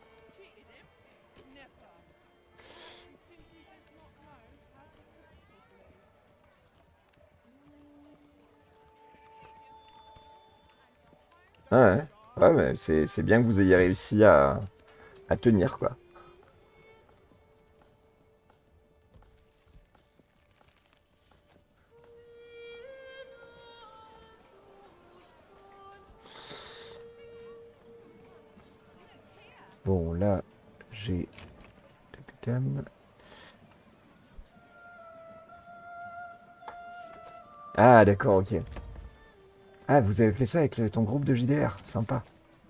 Ah ouais, ouais, mais c'est c'est bien que vous ayez réussi à, à tenir, quoi. Bon, là, j'ai... Ah, d'accord, ok. Ah, vous avez fait ça avec le- ton groupe de J D R, sympa.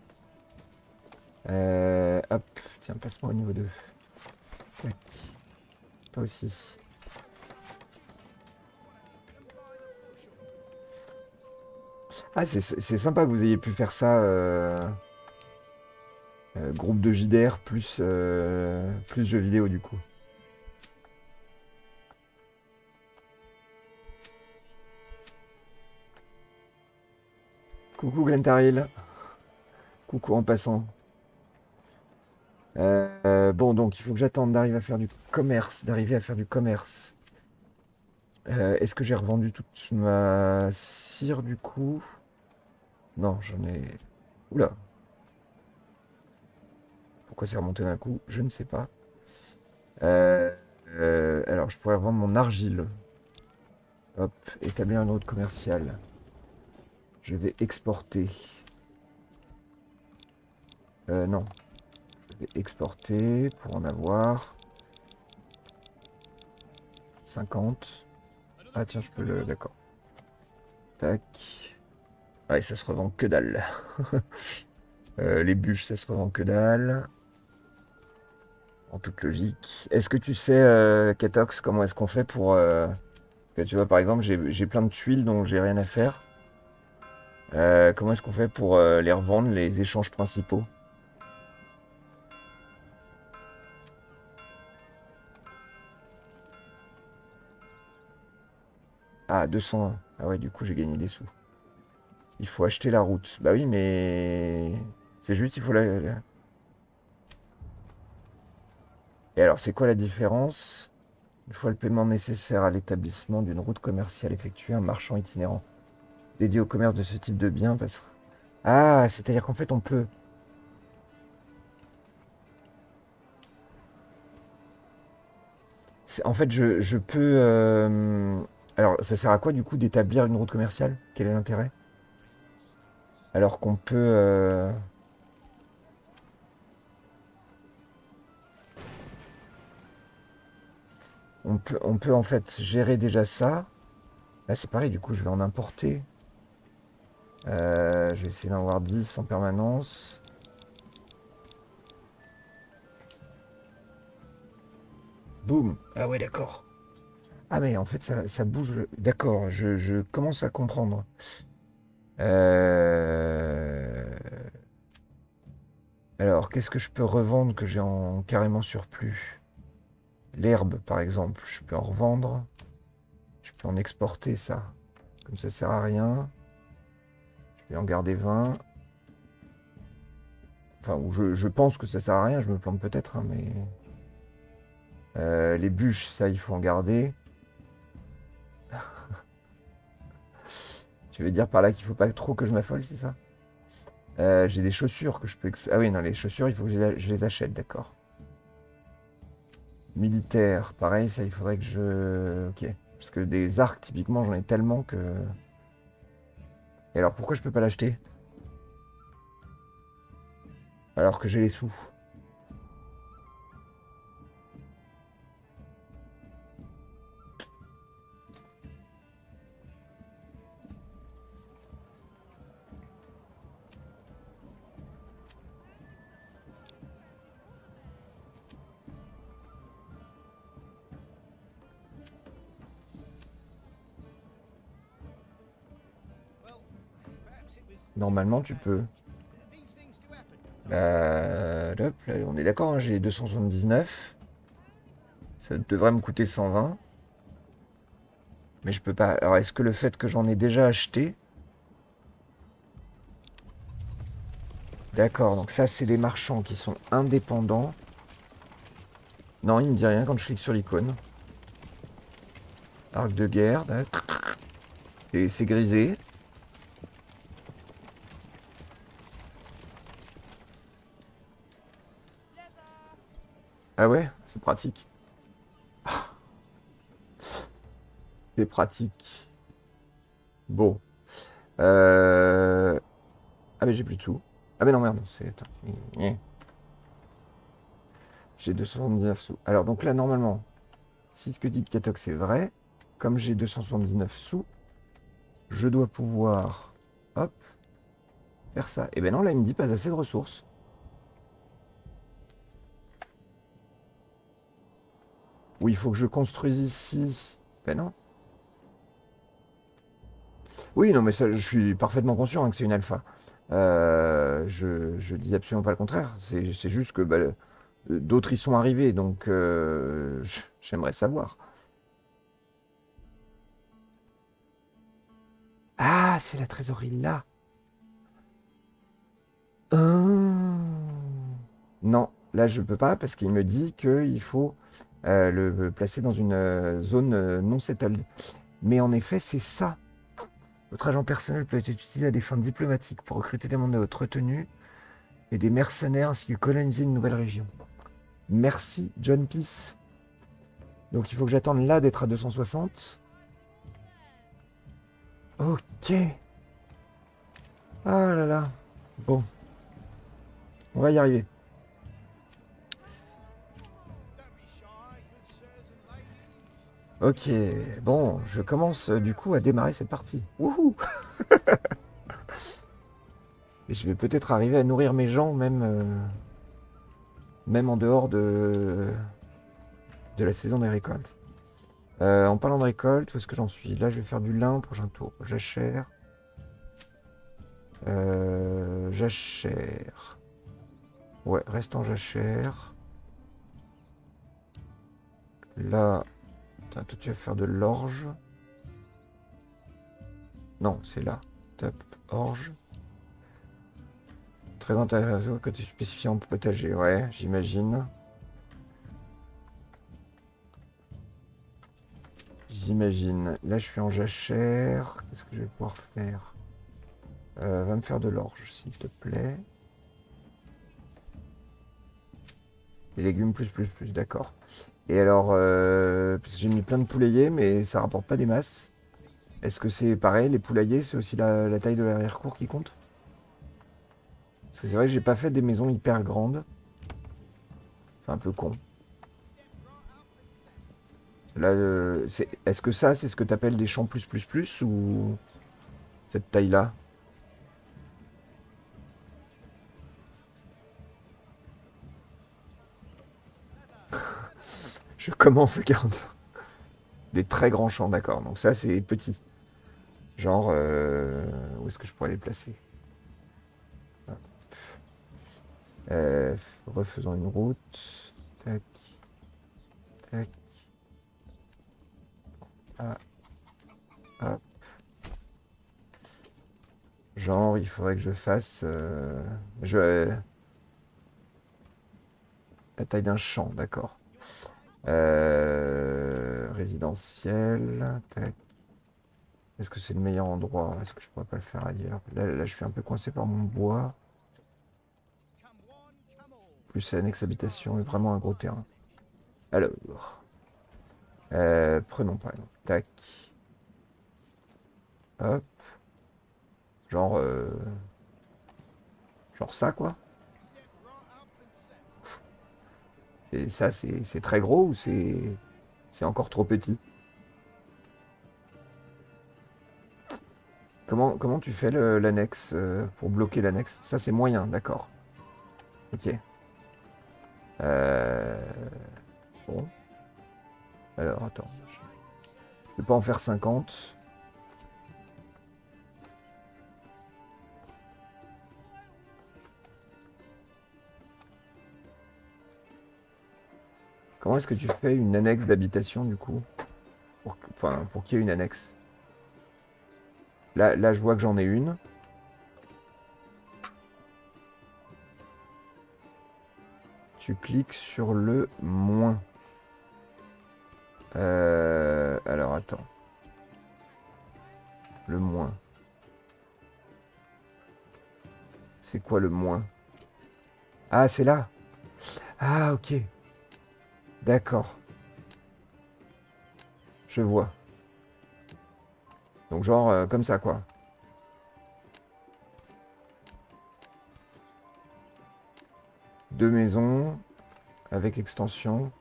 Euh, hop, tiens, passe-moi au niveau deux. Tac, toi aussi. Ah, c'est c'est sympa que vous ayez pu faire ça, euh, euh, groupe de J D R plus, euh, plus jeux vidéo, du coup. Coucou Glentaril, coucou en passant. Euh, euh, bon, donc il faut que j'attende d'arriver à faire du commerce, d'arriver à faire du commerce. Euh, est-ce que j'ai revendu toute ma cire du coup? Non, j'en ai... Oula, pourquoi c'est remonté d'un coup? Je ne sais pas. Euh, euh, alors, je pourrais revendre mon argile. Hop, établir une route commerciale. Je vais exporter. Euh, non, je vais exporter pour en avoir cinquante. Ah tiens, je peux le... D'accord. Tac. Ouais, ça se revend que dalle. Euh, les bûches, ça se revend que dalle. En toute logique. Est-ce que tu sais, euh, Ketox, comment est-ce qu'on fait pour... euh, que tu vois, par exemple, j'ai j'ai plein de tuiles dont j'ai rien à faire. Euh, comment est-ce qu'on fait pour euh, les revendre, les échanges principaux? Ah, deux cent un. Ah ouais, du coup, j'ai gagné des sous. Il faut acheter la route. Bah oui, mais... C'est juste, il faut la... la- Et alors, c'est quoi la différence? Une fois le paiement nécessaire à l'établissement d'une route commerciale effectuée, un marchand itinérant dédié au commerce de ce type de biens passe... Ah, c'est-à-dire qu'en fait, on peut... c'est- En fait, je, je peux... euh, Alors, ça sert à quoi, du coup, d'établir une route commerciale? Quel est l'intérêt? Alors qu'on peut... euh, On peut, on peut, en fait, gérer déjà ça. Là, c'est pareil, du coup, je vais en importer. Euh, je vais essayer d'en avoir dix en permanence. Boum. Ah ouais, d'accord. Ah mais en fait, ça, ça bouge. D'accord, je, je commence à comprendre. Euh, Alors, qu'est-ce que je peux revendre que j'ai en carrément surplus? L'herbe, par exemple, je peux en revendre. Je peux en exporter ça. Comme ça sert à rien. Je vais en garder vingt. Enfin, ou je, je pense que ça sert à rien, je me plante peut-être, hein, mais... Euh, les bûches, ça, il faut en garder. Tu veux dire par là qu'il faut pas trop que je m'affole, c'est ça? Euh, j'ai des chaussures que je peux... exp- Ah oui, non, les chaussures, il faut que je les, je les achète, d'accord. Militaire, pareil, ça, il faudrait que je... Ok. Parce que des arcs, typiquement, j'en ai tellement que... Et alors, pourquoi je peux pas l'acheter? Alors que j'ai les sous. Normalement, tu peux. Euh, hop, là, on est d'accord, hein, j'ai deux cent soixante-dix-neuf. Ça devrait me coûter cent vingt. Mais je peux pas. Alors, est-ce que le fait que j'en ai déjà acheté... D'accord, donc ça, c'est des marchands qui sont indépendants. Non, il me dit rien quand je clique sur l'icône. Arc de guerre, c'est grisé. Ah ouais, c'est pratique. C'est pratique. Bon. Euh... Ah mais j'ai plus de sous. Ah mais non merde, c'est... J'ai deux cent soixante-dix-neuf sous. Alors donc là normalement, si ce que dit Katok c'est vrai, comme j'ai deux cent soixante-dix-neuf sous, je dois pouvoir, hop, faire ça. Et ben non, là il me dit pas assez de ressources. Ou il faut que je construise ici. Ben non. Oui, non mais ça, je suis parfaitement conscient hein, que c'est une alpha. Euh, je, je dis absolument pas le contraire. C'est c'est juste que bah, d'autres y sont arrivés, donc euh, j'aimerais savoir. Ah, c'est la trésorerie là. Hum. Non, là je peux pas parce qu'il me dit qu'il faut euh, le placer dans une euh, zone euh, non settled. Mais en effet, c'est ça. Votre agent personnel peut être utilisé à des fins diplomatiques pour recruter des membres de votre retenue et des mercenaires ainsi que coloniser une nouvelle région. Merci John Peace. Donc il faut que j'attende là d'être à deux cent soixante. Ok. Ah là là. Bon. On va y arriver. Ok. Bon, je commence euh, du coup à démarrer cette partie. Wouhou. Et je vais peut-être arriver à nourrir mes gens même, euh, même en dehors de, de la saison des récoltes. Euh, en parlant de récolte, où est-ce que j'en suis? Là, je vais faire du lin au prochain tour. Jachère. Euh, jachère. Ouais, reste en jachère. Là, toi, tu vas faire de l'orge. Non, c'est là. Top, orge. Très intéressant que tu spécifies en potager. Ouais, j'imagine. J'imagine. Là, je suis en jachère. Qu'est-ce que je vais pouvoir faire? euh, Va me faire de l'orge, s'il te plaît. Les légumes plus, plus, plus, d'accord. Et alors, euh, parce que j'ai mis plein de poulaillers, mais ça rapporte pas des masses. Est-ce que c'est pareil, les poulaillers, c'est aussi la, la taille de l'arrière-cour qui compte? Parce que c'est vrai que j'ai pas fait des maisons hyper grandes. C'est un peu con. Là, euh, c'est- est-ce que ça, c'est ce que tu appelles des champs plus, plus, plus, ou cette taille-là? Je commence à quarante. Des très grands champs, d'accord. Donc ça, c'est petit. Genre, euh, où est-ce que je pourrais les placer? Euh, refaisons une route. Tac, tac. Ah, ah. Genre, il faudrait que je fasse... euh, je... La taille d'un champ, d'accord. Euh, résidentiel. Tac. Est-ce que c'est le meilleur endroit? Est-ce que je pourrais pas le faire ailleurs? Là, là, je suis un peu coincé par mon bois. Plus annexe habitation est vraiment un gros terrain. Alors, euh, prenons par exemple. Tac. Hop. Genre, euh, genre ça quoi. Et ça, c'est c'est très gros ou c'est c'est encore trop petit? Comment, comment tu fais le- l'annexe euh, pour bloquer l'annexe? Ça, c'est moyen, d'accord. Ok. Euh, Bon. Alors, attends. Je peux pas en faire cinquante. Comment est-ce que tu fais une annexe d'habitation du coup? Pour, enfin, pour qu'il y ait une annexe. Là, là, je vois que j'en ai une. Tu cliques sur le moins. Euh, alors, attends. Le moins. C'est quoi le moins? Ah, c'est là. Ah, ok. D'accord. Je vois. Donc, genre, euh, comme ça, quoi. Deux maisons avec extension.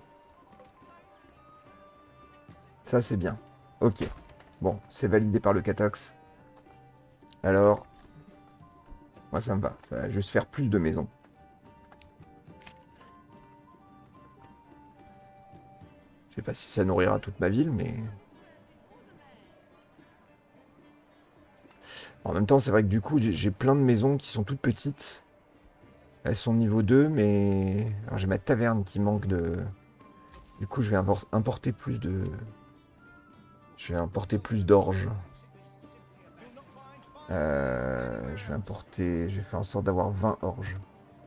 Ça, c'est bien. Ok. Bon, c'est validé par le Catox. Alors, moi, ça me va. Ça va juste faire plus de maisons. Je sais pas si ça nourrira toute ma ville, mais... En même temps, c'est vrai que du coup, j'ai j'ai plein de maisons qui sont toutes petites. Elles sont niveau deux, mais... Alors, j'ai ma taverne qui manque de... Du coup, je vais impor- importer plus de... Je vais importer plus d'orge. Euh, je vais importer... Je vais faire en sorte d'avoir vingt orges.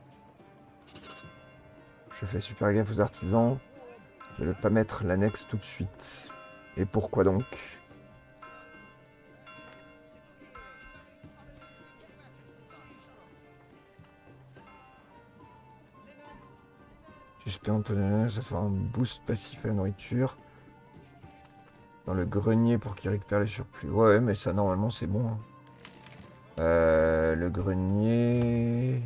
Je fais super gaffe aux artisans. Je vais pas mettre l'annexe tout de suite. Et pourquoi donc? Suspect Antonella, ça fera un boost passif à la nourriture. Dans le grenier pour qu'il récupère les surplus. Ouais, mais ça, normalement, c'est bon. Hein. Euh, le grenier...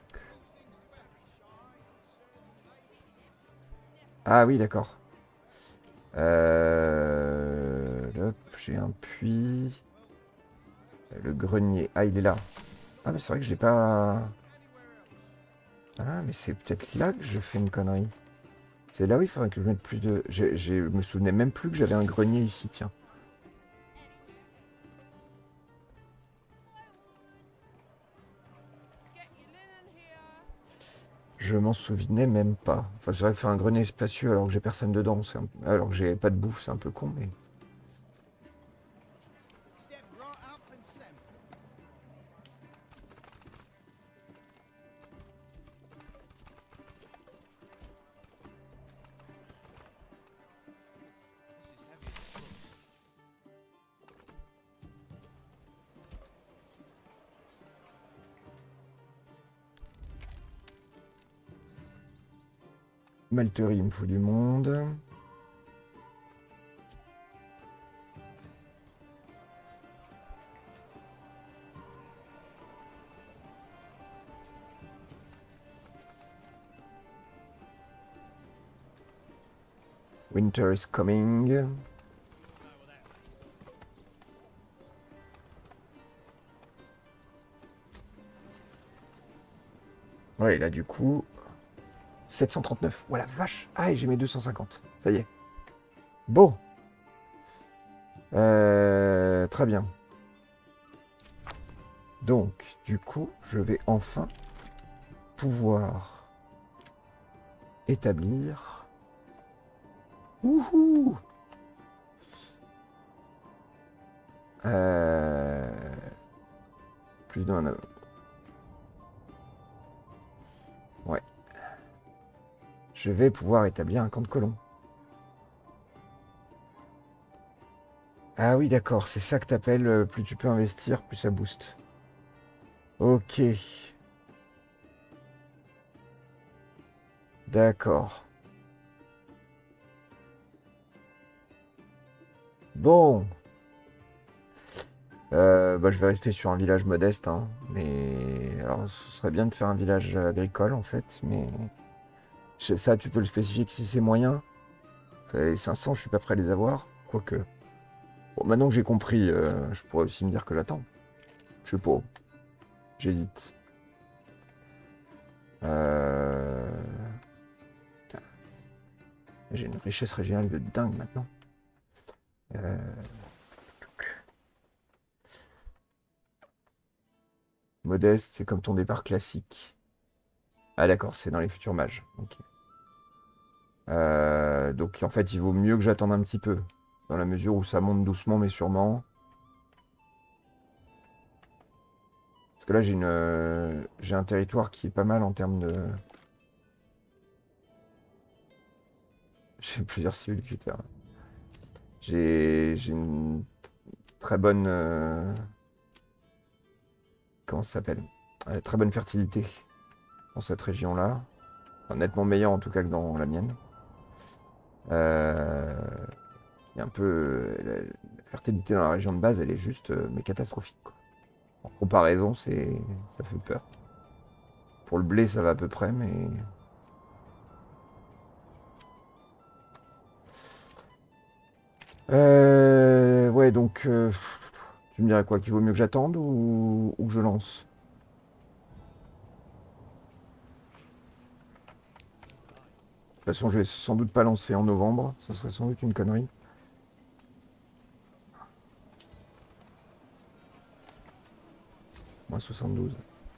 Ah oui, d'accord. Euh... Hop, j'ai un puits. Le grenier. Ah, il est là. Ah, mais c'est vrai que je l'ai pas... Ah, mais c'est peut-être là que je fais une connerie. C'est là où il faudrait que je mette plus de... Je, je me souvenais même plus que j'avais un grenier ici, tiens. Je m'en souvenais même pas. Enfin, c'est vrai que faire un grenier spacieux alors que j'ai personne dedans, c'est un... alors que j'ai pas de bouffe, c'est un peu con, mais... Malterie, il me faut du monde. Winter is coming. Ouais, là, du coup... sept cent trente-neuf. Oh la vache. Ah, et j'ai mes deux cent cinquante. Ça y est. Bon. Euh, très bien. Donc, du coup, je vais enfin pouvoir établir... Wouhou! Euh... Plus d'un... Ouais. Je vais pouvoir établir un camp de colons. Ah oui, d'accord. C'est ça que t'appelles euh, plus tu peux investir, plus ça booste. Ok. D'accord. Bon. Euh, bah, je vais rester sur un village modeste, hein. Mais alors, ce serait bien de faire un village agricole en fait. Mais je- ça, tu peux le spécifier que si c'est moyen. Les cinq cents, je suis pas prêt à les avoir. Quoique. Bon, maintenant que j'ai compris, euh, je pourrais aussi me dire que j'attends. Je sais pas. J'hésite. Euh... Putain, j'ai une richesse régionale de dingue maintenant. Euh... Modeste, c'est comme ton départ classique. Ah d'accord, c'est dans les futurs mages. Ok. Euh, donc en fait, il vaut mieux que j'attende un petit peu, dans la mesure où ça monte doucement mais sûrement. Parce que là, j'ai une, euh, j'ai un territoire qui est pas mal en termes de... J'ai plusieurs sylviculteurs. J'ai j'ai une très bonne... euh, Comment ça s'appelle? Euh, Très bonne fertilité dans cette région-là. Enfin, nettement meilleure en tout cas que dans la mienne. Euh, Il y a un peu... euh, La, la fertilité dans la région de base, elle est juste euh, mais catastrophique, quoi. En comparaison, c'est, ça fait peur. Pour le blé, ça va à peu près, mais... Euh, ouais, donc... euh, Tu me dirais quoi? Qu'il vaut mieux que j'attende ou... ou que je lance? De toute façon, je vais sans doute pas lancer en novembre. Ça serait sans doute une connerie. Moins soixante-douze.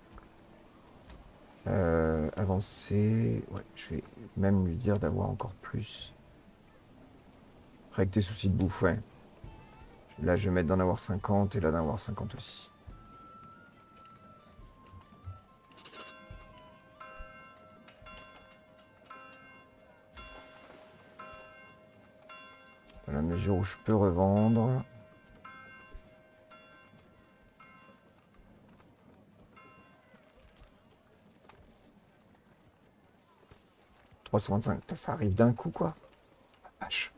Euh, avancer. Ouais, je vais même lui dire d'avoir encore plus. Avec tes soucis de bouffe, ouais. Là, je vais mettre d'en avoir cinquante et là d'en avoir cinquante aussi. Dans la mesure où je peux revendre. trois cent vingt-cinq. Putain, ça arrive d'un coup, quoi. Vache.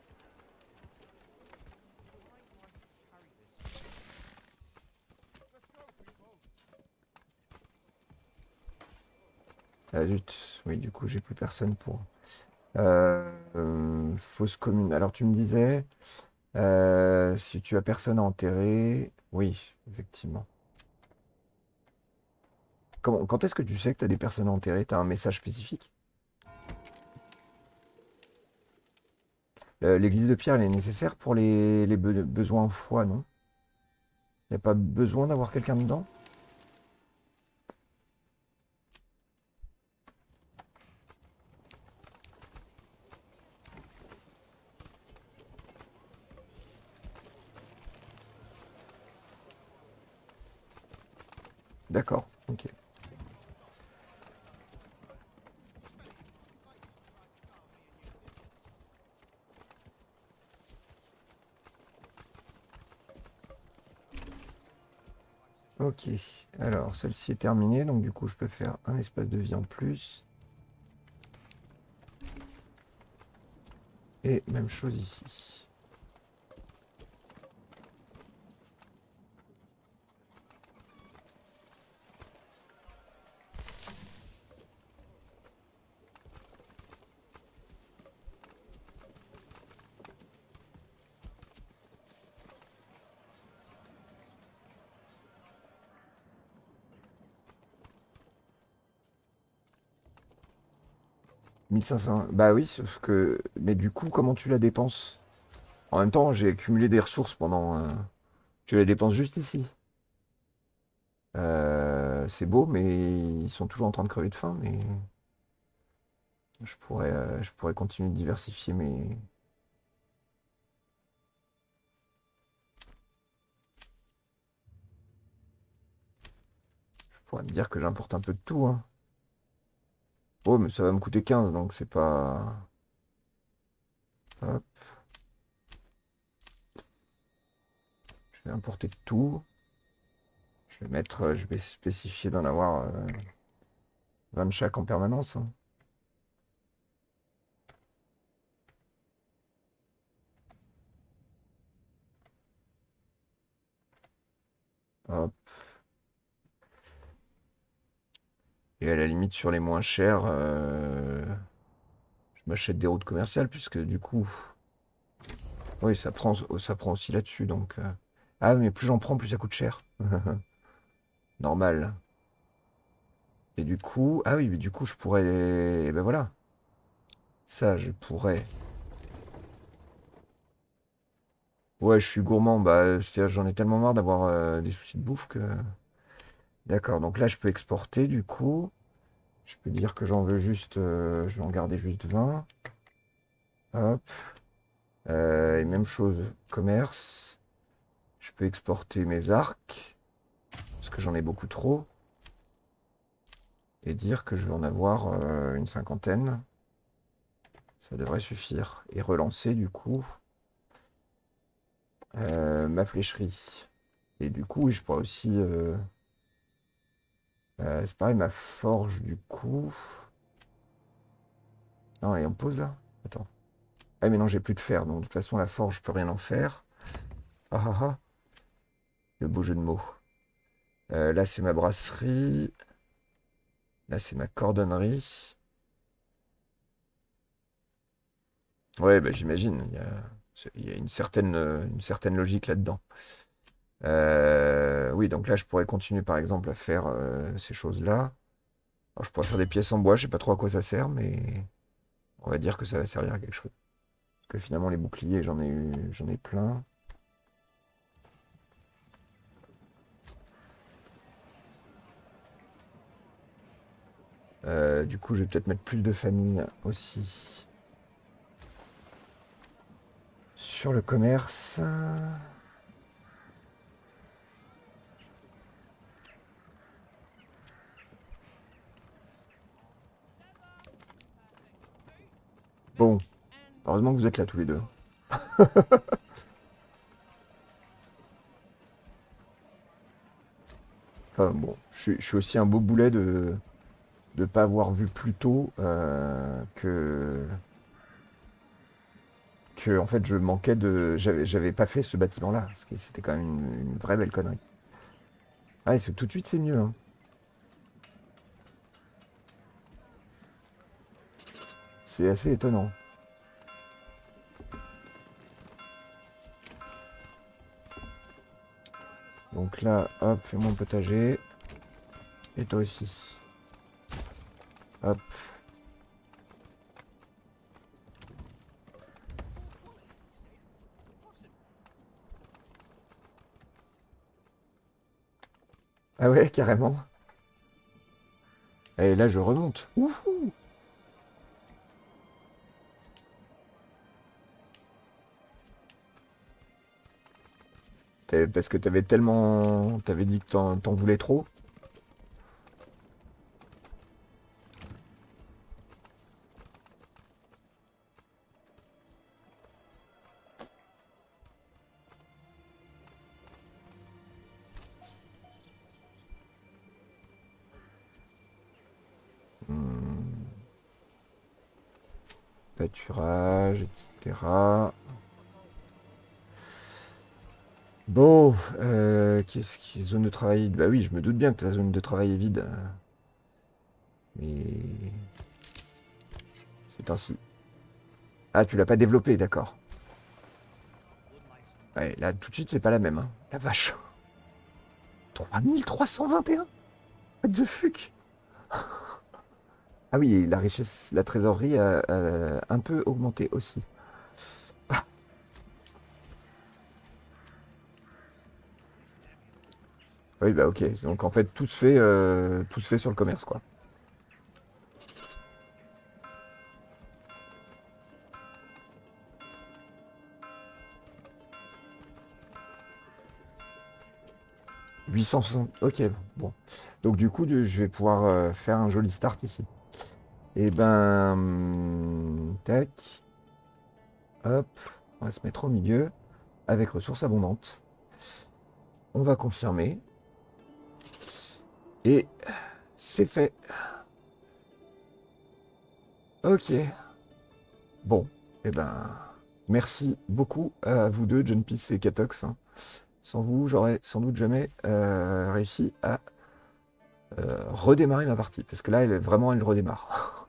Ah zut. Oui, du coup, j'ai plus personne pour... Euh, euh, fausse commune. Alors, tu me disais... euh, si tu as personne à enterrer... Oui, effectivement. Comment, quand est-ce que tu sais que tu as des personnes à enterrer? Tu as un message spécifique? Euh, L'église de pierre, elle est nécessaire pour les, les be- besoins en foi, non? Il n'y a pas besoin d'avoir quelqu'un dedans? D'accord, ok. Ok, alors celle-ci est terminée, donc du coup je peux faire un espace de vie en plus. Et même chose ici. mille cinq cents. Bah oui, sauf que... Mais du coup, comment tu la dépenses? En même temps, j'ai accumulé des ressources pendant... euh, Tu les dépenses juste ici. Euh, c'est beau, mais ils sont toujours en train de crever de faim, mais... Je pourrais, euh, je pourrais continuer de diversifier mes... Je pourrais me dire que j'importe un peu de tout, hein. Oh, mais ça va me coûter quinze, donc c'est pas... Hop, je vais importer tout. Je vais mettre, euh, je vais spécifier d'en avoir euh, vingt chaque en permanence, hein. Hop. Et à la limite, sur les moins chers, euh, je m'achète des routes commerciales, puisque du coup, oui, ça prend, ça prend aussi là-dessus. Donc, euh, ah, mais plus j'en prends, plus ça coûte cher. Normal. Et du coup, ah oui, mais du coup, je pourrais, eh ben voilà, ça, je pourrais. Ouais, je suis gourmand, bah, c'est-à-dire, j'en ai tellement marre d'avoir euh, des soucis de bouffe que. D'accord, donc là, je peux exporter, du coup. Je peux dire que j'en veux juste, euh, je vais en garder juste vingt. Hop. Euh, et même chose, commerce. Je peux exporter mes arcs, parce que j'en ai beaucoup trop. Et dire que je vais en avoir euh, une cinquantaine. Ça devrait suffire. Et relancer du coup euh, ma flécherie. Et du coup, oui, je pourrais aussi... Euh, euh, c'est pareil, ma forge du coup... Non, elle est en pause là? Attends. Ah mais non, j'ai plus de fer, donc de toute façon la forge, je peux rien en faire. Ah ah ah. Le beau jeu de mots. Euh, là, c'est ma brasserie. Là, c'est ma cordonnerie. Ouais, bah, j'imagine. Il y a, il y a une certaine, euh, une certaine logique là-dedans. Euh, oui, donc là, je pourrais continuer, par exemple, à faire euh, ces choses-là. Alors, je pourrais faire des pièces en bois. Je sais pas trop à quoi ça sert, mais on va dire que ça va servir à quelque chose. Parce que finalement, les boucliers, j'en ai eu, j'en ai plein. Euh, du coup, je vais peut-être mettre plus de famille aussi sur le commerce. Bon, heureusement que vous êtes là tous les deux. Enfin, bon, je suis, je suis aussi un beau boulet de ne pas avoir vu plus tôt euh, que, que en fait je manquais de. J'avais j'avais pas fait ce bâtiment-là, parce que c'était quand même une, une vraie belle connerie. Ah, et c'est- tout de suite c'est mieux, hein. C'est assez étonnant. Donc là, hop, fais mon potager. Et toi aussi. Hop. Ah ouais, carrément. Et là, je remonte. Wouhou! T'as- Parce que t'avais tellement... T'avais dit que t'en t'en voulais trop. Hmm, pâturage, et cetera. Bon, euh, qu'est-ce qui est zone de travail vide? Bah oui, je me doute bien que la zone de travail est vide. Mais c'est ainsi. Ah, tu l'as pas développé, d'accord. Ouais, là, tout de suite, c'est pas la même, hein. La vache. trois mille trois cent vingt et un? What the fuck? Ah oui, la richesse, la trésorerie a, a un peu augmenté aussi. Ah, oui, bah ok. Donc en fait, tout se fait, euh, tout se fait sur le commerce, quoi. huit cent soixante. Ok, bon. Donc du coup, je vais pouvoir euh, faire un joli start ici. Et ben, hum, tac, hop, on va se mettre au milieu avec ressources abondantes. On va confirmer. Et c'est fait. Ok. Bon, et ben, merci beaucoup à vous deux, John Peace et Katox, hein. Sans vous, j'aurais sans doute jamais euh, réussi à euh, redémarrer ma partie. Parce que là, elle, vraiment, elle redémarre.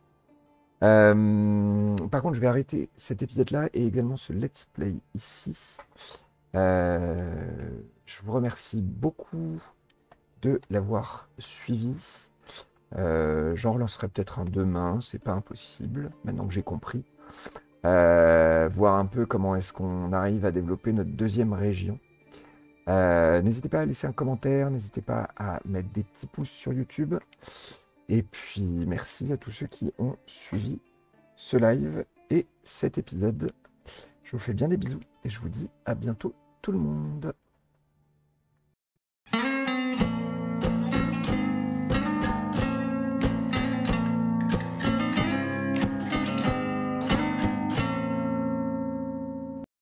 Euh, par contre, je vais arrêter cet épisode-là et également ce let's play ici. Euh, je vous remercie beaucoup de l'avoir suivi. Euh, J'en relancerai peut-être un demain, c'est pas impossible, maintenant que j'ai compris. Euh, voir un peu comment est-ce qu'on arrive à développer notre deuxième région. Euh, n'hésitez pas à laisser un commentaire, n'hésitez pas à mettre des petits pouces sur YouTube. Et puis merci à tous ceux qui ont suivi ce live et cet épisode. Je vous fais bien des bisous et je vous dis à bientôt tout le monde.